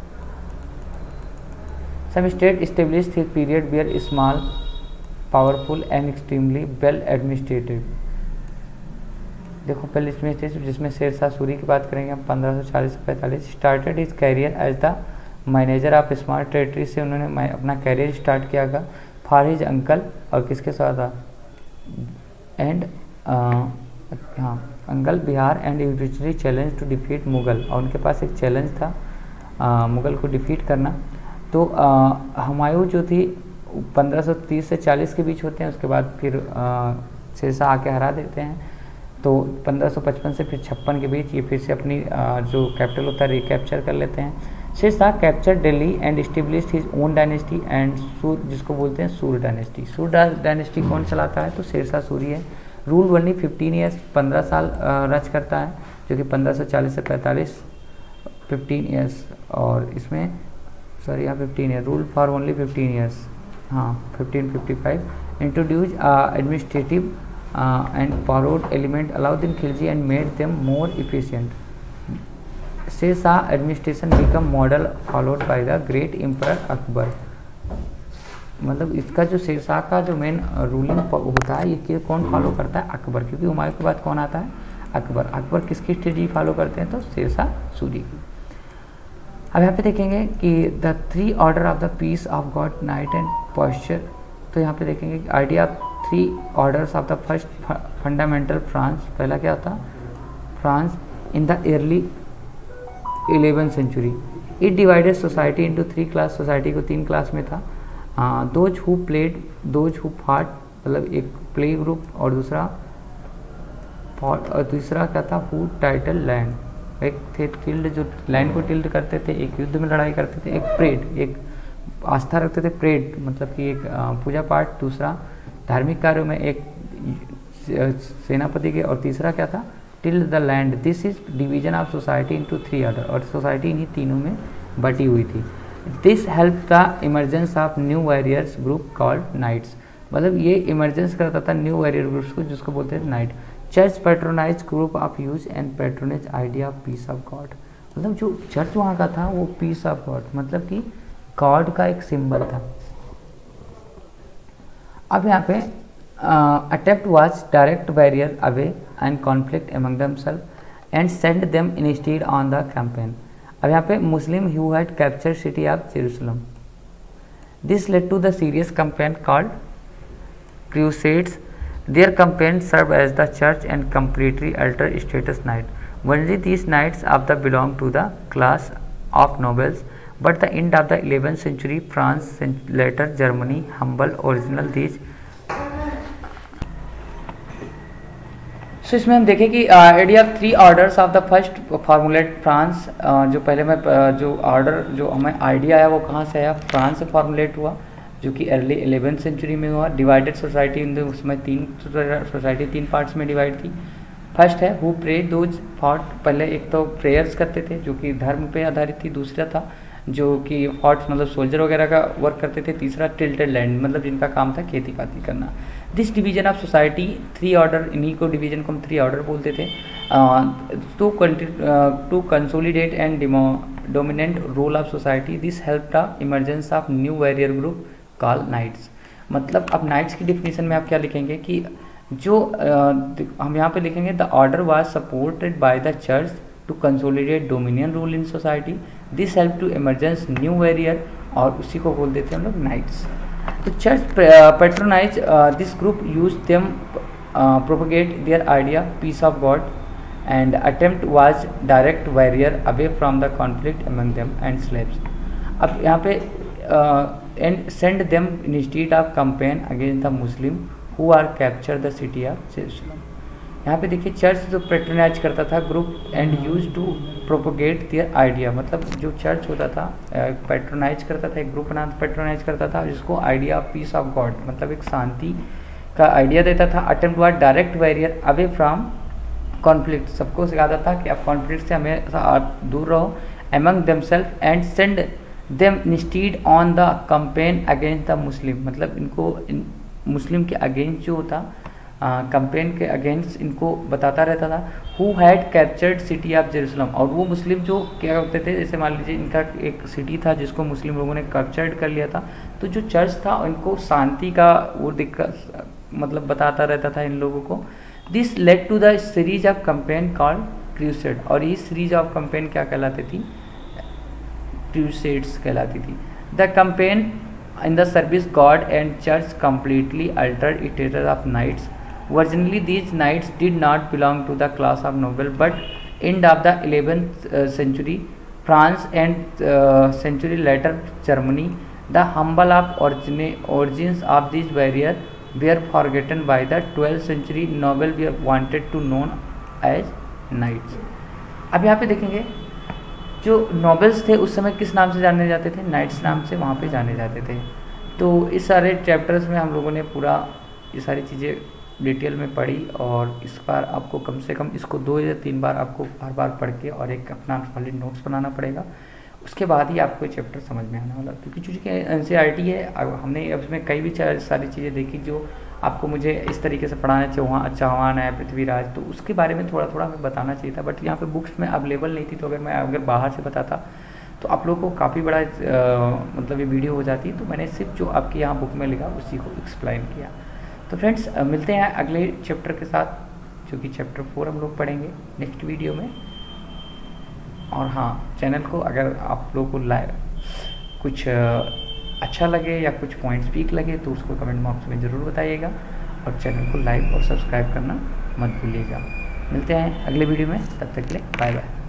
सब स्टेट established थे period where small, powerful and extremely well administrated। देखो पहले इसमें जिसमें शेरशाह सूरी की बात करेंगे हम 1540 से 45, started his career as the manager of small territory, से उन्होंने अपना कैरियर स्टार्ट किया था फॉर हिज अंकल, और किसके साथ था, एंड हाँ अंकल Bihar, and usually challenge to defeat Mughal, और उनके पास एक चैलेंज था मुगल को डिफीट करना। तो हुमायूं जो थी 1530 से 40 के बीच होते हैं, उसके बाद फिर शेरशाह आके हरा देते हैं। तो 1555 से फिर 56 के बीच ये फिर से अपनी जो कैपिटल होता है रिकैप्चर कर लेते हैं। Sher Shah capture Delhi and established his own dynasty and Sur, जिसको बोलते हैं सूर डायनेस्टी। सूर डायनेस्टी कौन चलाता है, तो शेरशाह सूरी है। रूल ओनली 15 ईयर्स, 15 साल राज करता है, जो कि 1540 से 45 15 ईयर्स, और इसमें सॉरी यहाँ 15 year, rule for only 15 years, हाँ 1555। Introduce administrative and borrowed element Alauddin Khilji and made them more efficient. Shah administration become model followed by the great emperor Akbar। मतलब इसका जो शेरशाह का जो मेन रूलिंग होता है ये कौन फॉलो करता है, अकबर, क्योंकि हुमायूं के बाद कौन आता है, अकबर। अकबर किसकी स्ट्रेटजी फॉलो करते हैं, तो शेरशाह सूरी की। अब यहाँ पे देखेंगे कि the 3 order of the peace of god knight and posture, तो यहाँ पे देखेंगे idea 3 orders of the first fundamental France, पहला क्या था, France in the early 11th century. It divided society into 3 class, सोसाइटी को 3 क्लास में था। Those who prayed, those who fought, मतलब एक प्ले ग्रुप और दूसरा और दूसरा क्या था, हु टाइटल लैंड, एक थे टिल्ड जो लैंड को टिल्ड करते थे, एक युद्ध में लड़ाई करते थे, एक प्रेड एक आस्था रखते थे, प्रेड मतलब कि एक पूजा पाठ, दूसरा धार्मिक कार्यों में एक सेनापति के, और तीसरा क्या था, tilled the land. This is division of society into 3 order, और सोसाइटी इन्हीं तीनों में बटी हुई थी। This help the emergence of new warriors group called knights, मतलब ये इमरजेंस करता था न्यू वॉरियर ग्रुप्स को जिसको बोलते हैं knight. Church patronise group of use and patronage idea of peace of God, मतलब जो चर्च वहाँ का था वो पीस ऑफ गॉड मतलब कि गॉड का एक सिंबल था। अब यहाँ पे attempt was direct barrier away and conflict among themself and send them instead on the campaign. अब यहाँ पे Muslim who had captured city of Jerusalem, this led to the serious campaign called crusades. Their campaign served as the church and completely altered status night. Only these knights of the belong to the class of nobles, but the end of the 11th century France, later Germany, humble original these. So इसमें हम देखें कि idea of 3 orders of the first formulate France, जो पहले में जो order जो हमें आइडिया आया वो कहाँ से आया, फ्रांस से फॉर्मुलेट हुआ जो कि अर्ली 11th सेंचुरी में हुआ। डिवाइडेड सोसाइटी इन उसमें 3 सोसाइटी 3 पार्ट्स में डिवाइड थी। फर्स्ट है हु प्रे दोज फॉट, पहले एक तो प्रेयर्स करते थे जो कि धर्म पे आधारित थी, दूसरा था जो कि फॉट्स मतलब सोल्जर वगैरह का वर्क करते थे, तीसरा टिल्टेड लैंड मतलब जिनका काम था खेती बाती करना। This division of society 3 order, इन्हीं को डिवीजन को हम 3 ऑर्डर बोलते थे। To consolidate and dominant role of society, this help the emergence of new warrior group call knights. मतलब अब नाइट्स की डिफिनीशन में आप क्या लिखेंगे कि जो हम यहाँ पे लिखेंगे the order was supported by the church to consolidate dominion rule in society, this help to emergence new warrior, और उसी को बोल देते हैं हम लोग नाइट्स। तो church patronise this group use them propagate their idea peace of God and attempt was direct warrior away from the conflict among them and slaves. अब यहाँ पे and send them instead of campaign against the Muslim who are capture the city of Jerusalem। यहाँ पे देखिए church जो patronise करता था group and use to propagate their idea, मतलब जो चर्च होता था पैट्रोनाइज करता था, एक ग्रुप बना पैट्रोनाइज करता था जिसको idea of peace of God मतलब एक शांति का आइडिया देता था। Attempt was direct warrior away from conflict, सबको सिखाता था कि आप कॉन्फ्लिक्ट से हमेशा दूर रहो, among themself and send them instead on the campaign against the Muslim, मतलब इनको मुस्लिम के अगेंस्ट जो होता कंपेन के अगेंस्ट इनको बताता रहता था। Who had captured city of Jerusalem, और वो मुस्लिम जो क्या करते थे, जैसे मान लीजिए इनका एक सिटी था जिसको मुस्लिम लोगों ने कैप्चर्ड कर लिया था, तो जो चर्च था इनको शांति का वो दिक्कत मतलब बताता रहता था इन लोगों को। This led to the series of campaign called crusade, और ये सीरीज ऑफ कंपेन क्या कहलाती थी, क्रूसेड्स कहलाती थी। The campaign in the service God and church completely altered status of knights. Originally these knights did not belong to the class of noble, but end of the 11th century France and century later Germany, the humble of origins of these warriors were forgotten by the 12th century noble were wanted to known as knights। अब यहाँ पे देखेंगे जो nobles थे उस समय किस नाम से जाने जाते थे, नाइट्स नाम से वहाँ पे जाने जाते थे। तो इस सारे चैप्टर्स में हम लोगों ने पूरा ये सारी चीज़ें डिटेल में पढ़ी, और इस बार आपको कम से कम इसको 2 या 3 बार आपको बार पढ़ के और एक अपना सॉलिड नोट्स बनाना पड़ेगा, उसके बाद ही आपको चैप्टर समझ में आने वाला। क्योंकि चूँकि NCERT है, हमने अब इसमें कई भी सारी चीज़ें देखी जो आपको मुझे इस तरीके से पढ़ाना चौहान है, पृथ्वीराज, तो उसके बारे में थोड़ा थोड़ा हमें बताना चाहिए था, बट यहाँ पे बुक्स में अवेलेबल नहीं थी। तो अगर बाहर से बताता तो आप लोगों को काफ़ी बड़ा मतलब ये वीडियो हो जाती, तो मैंने सिर्फ जो आपके यहाँ बुक में लिखा उसी को एक्सप्लेन किया। तो फ्रेंड्स मिलते हैं अगले चैप्टर के साथ, जो कि चैप्टर 4 हम लोग पढ़ेंगे नेक्स्ट वीडियो में। और हाँ, चैनल को अगर आप लोगों को कुछ अच्छा लगे या कुछ पॉइंट्स वीक लगे तो उसको कमेंट बॉक्स में ज़रूर बताइएगा, और चैनल को लाइक और सब्सक्राइब करना मत भूलिएगा। मिलते हैं अगले वीडियो में, तब तक के लिए बाय बाय।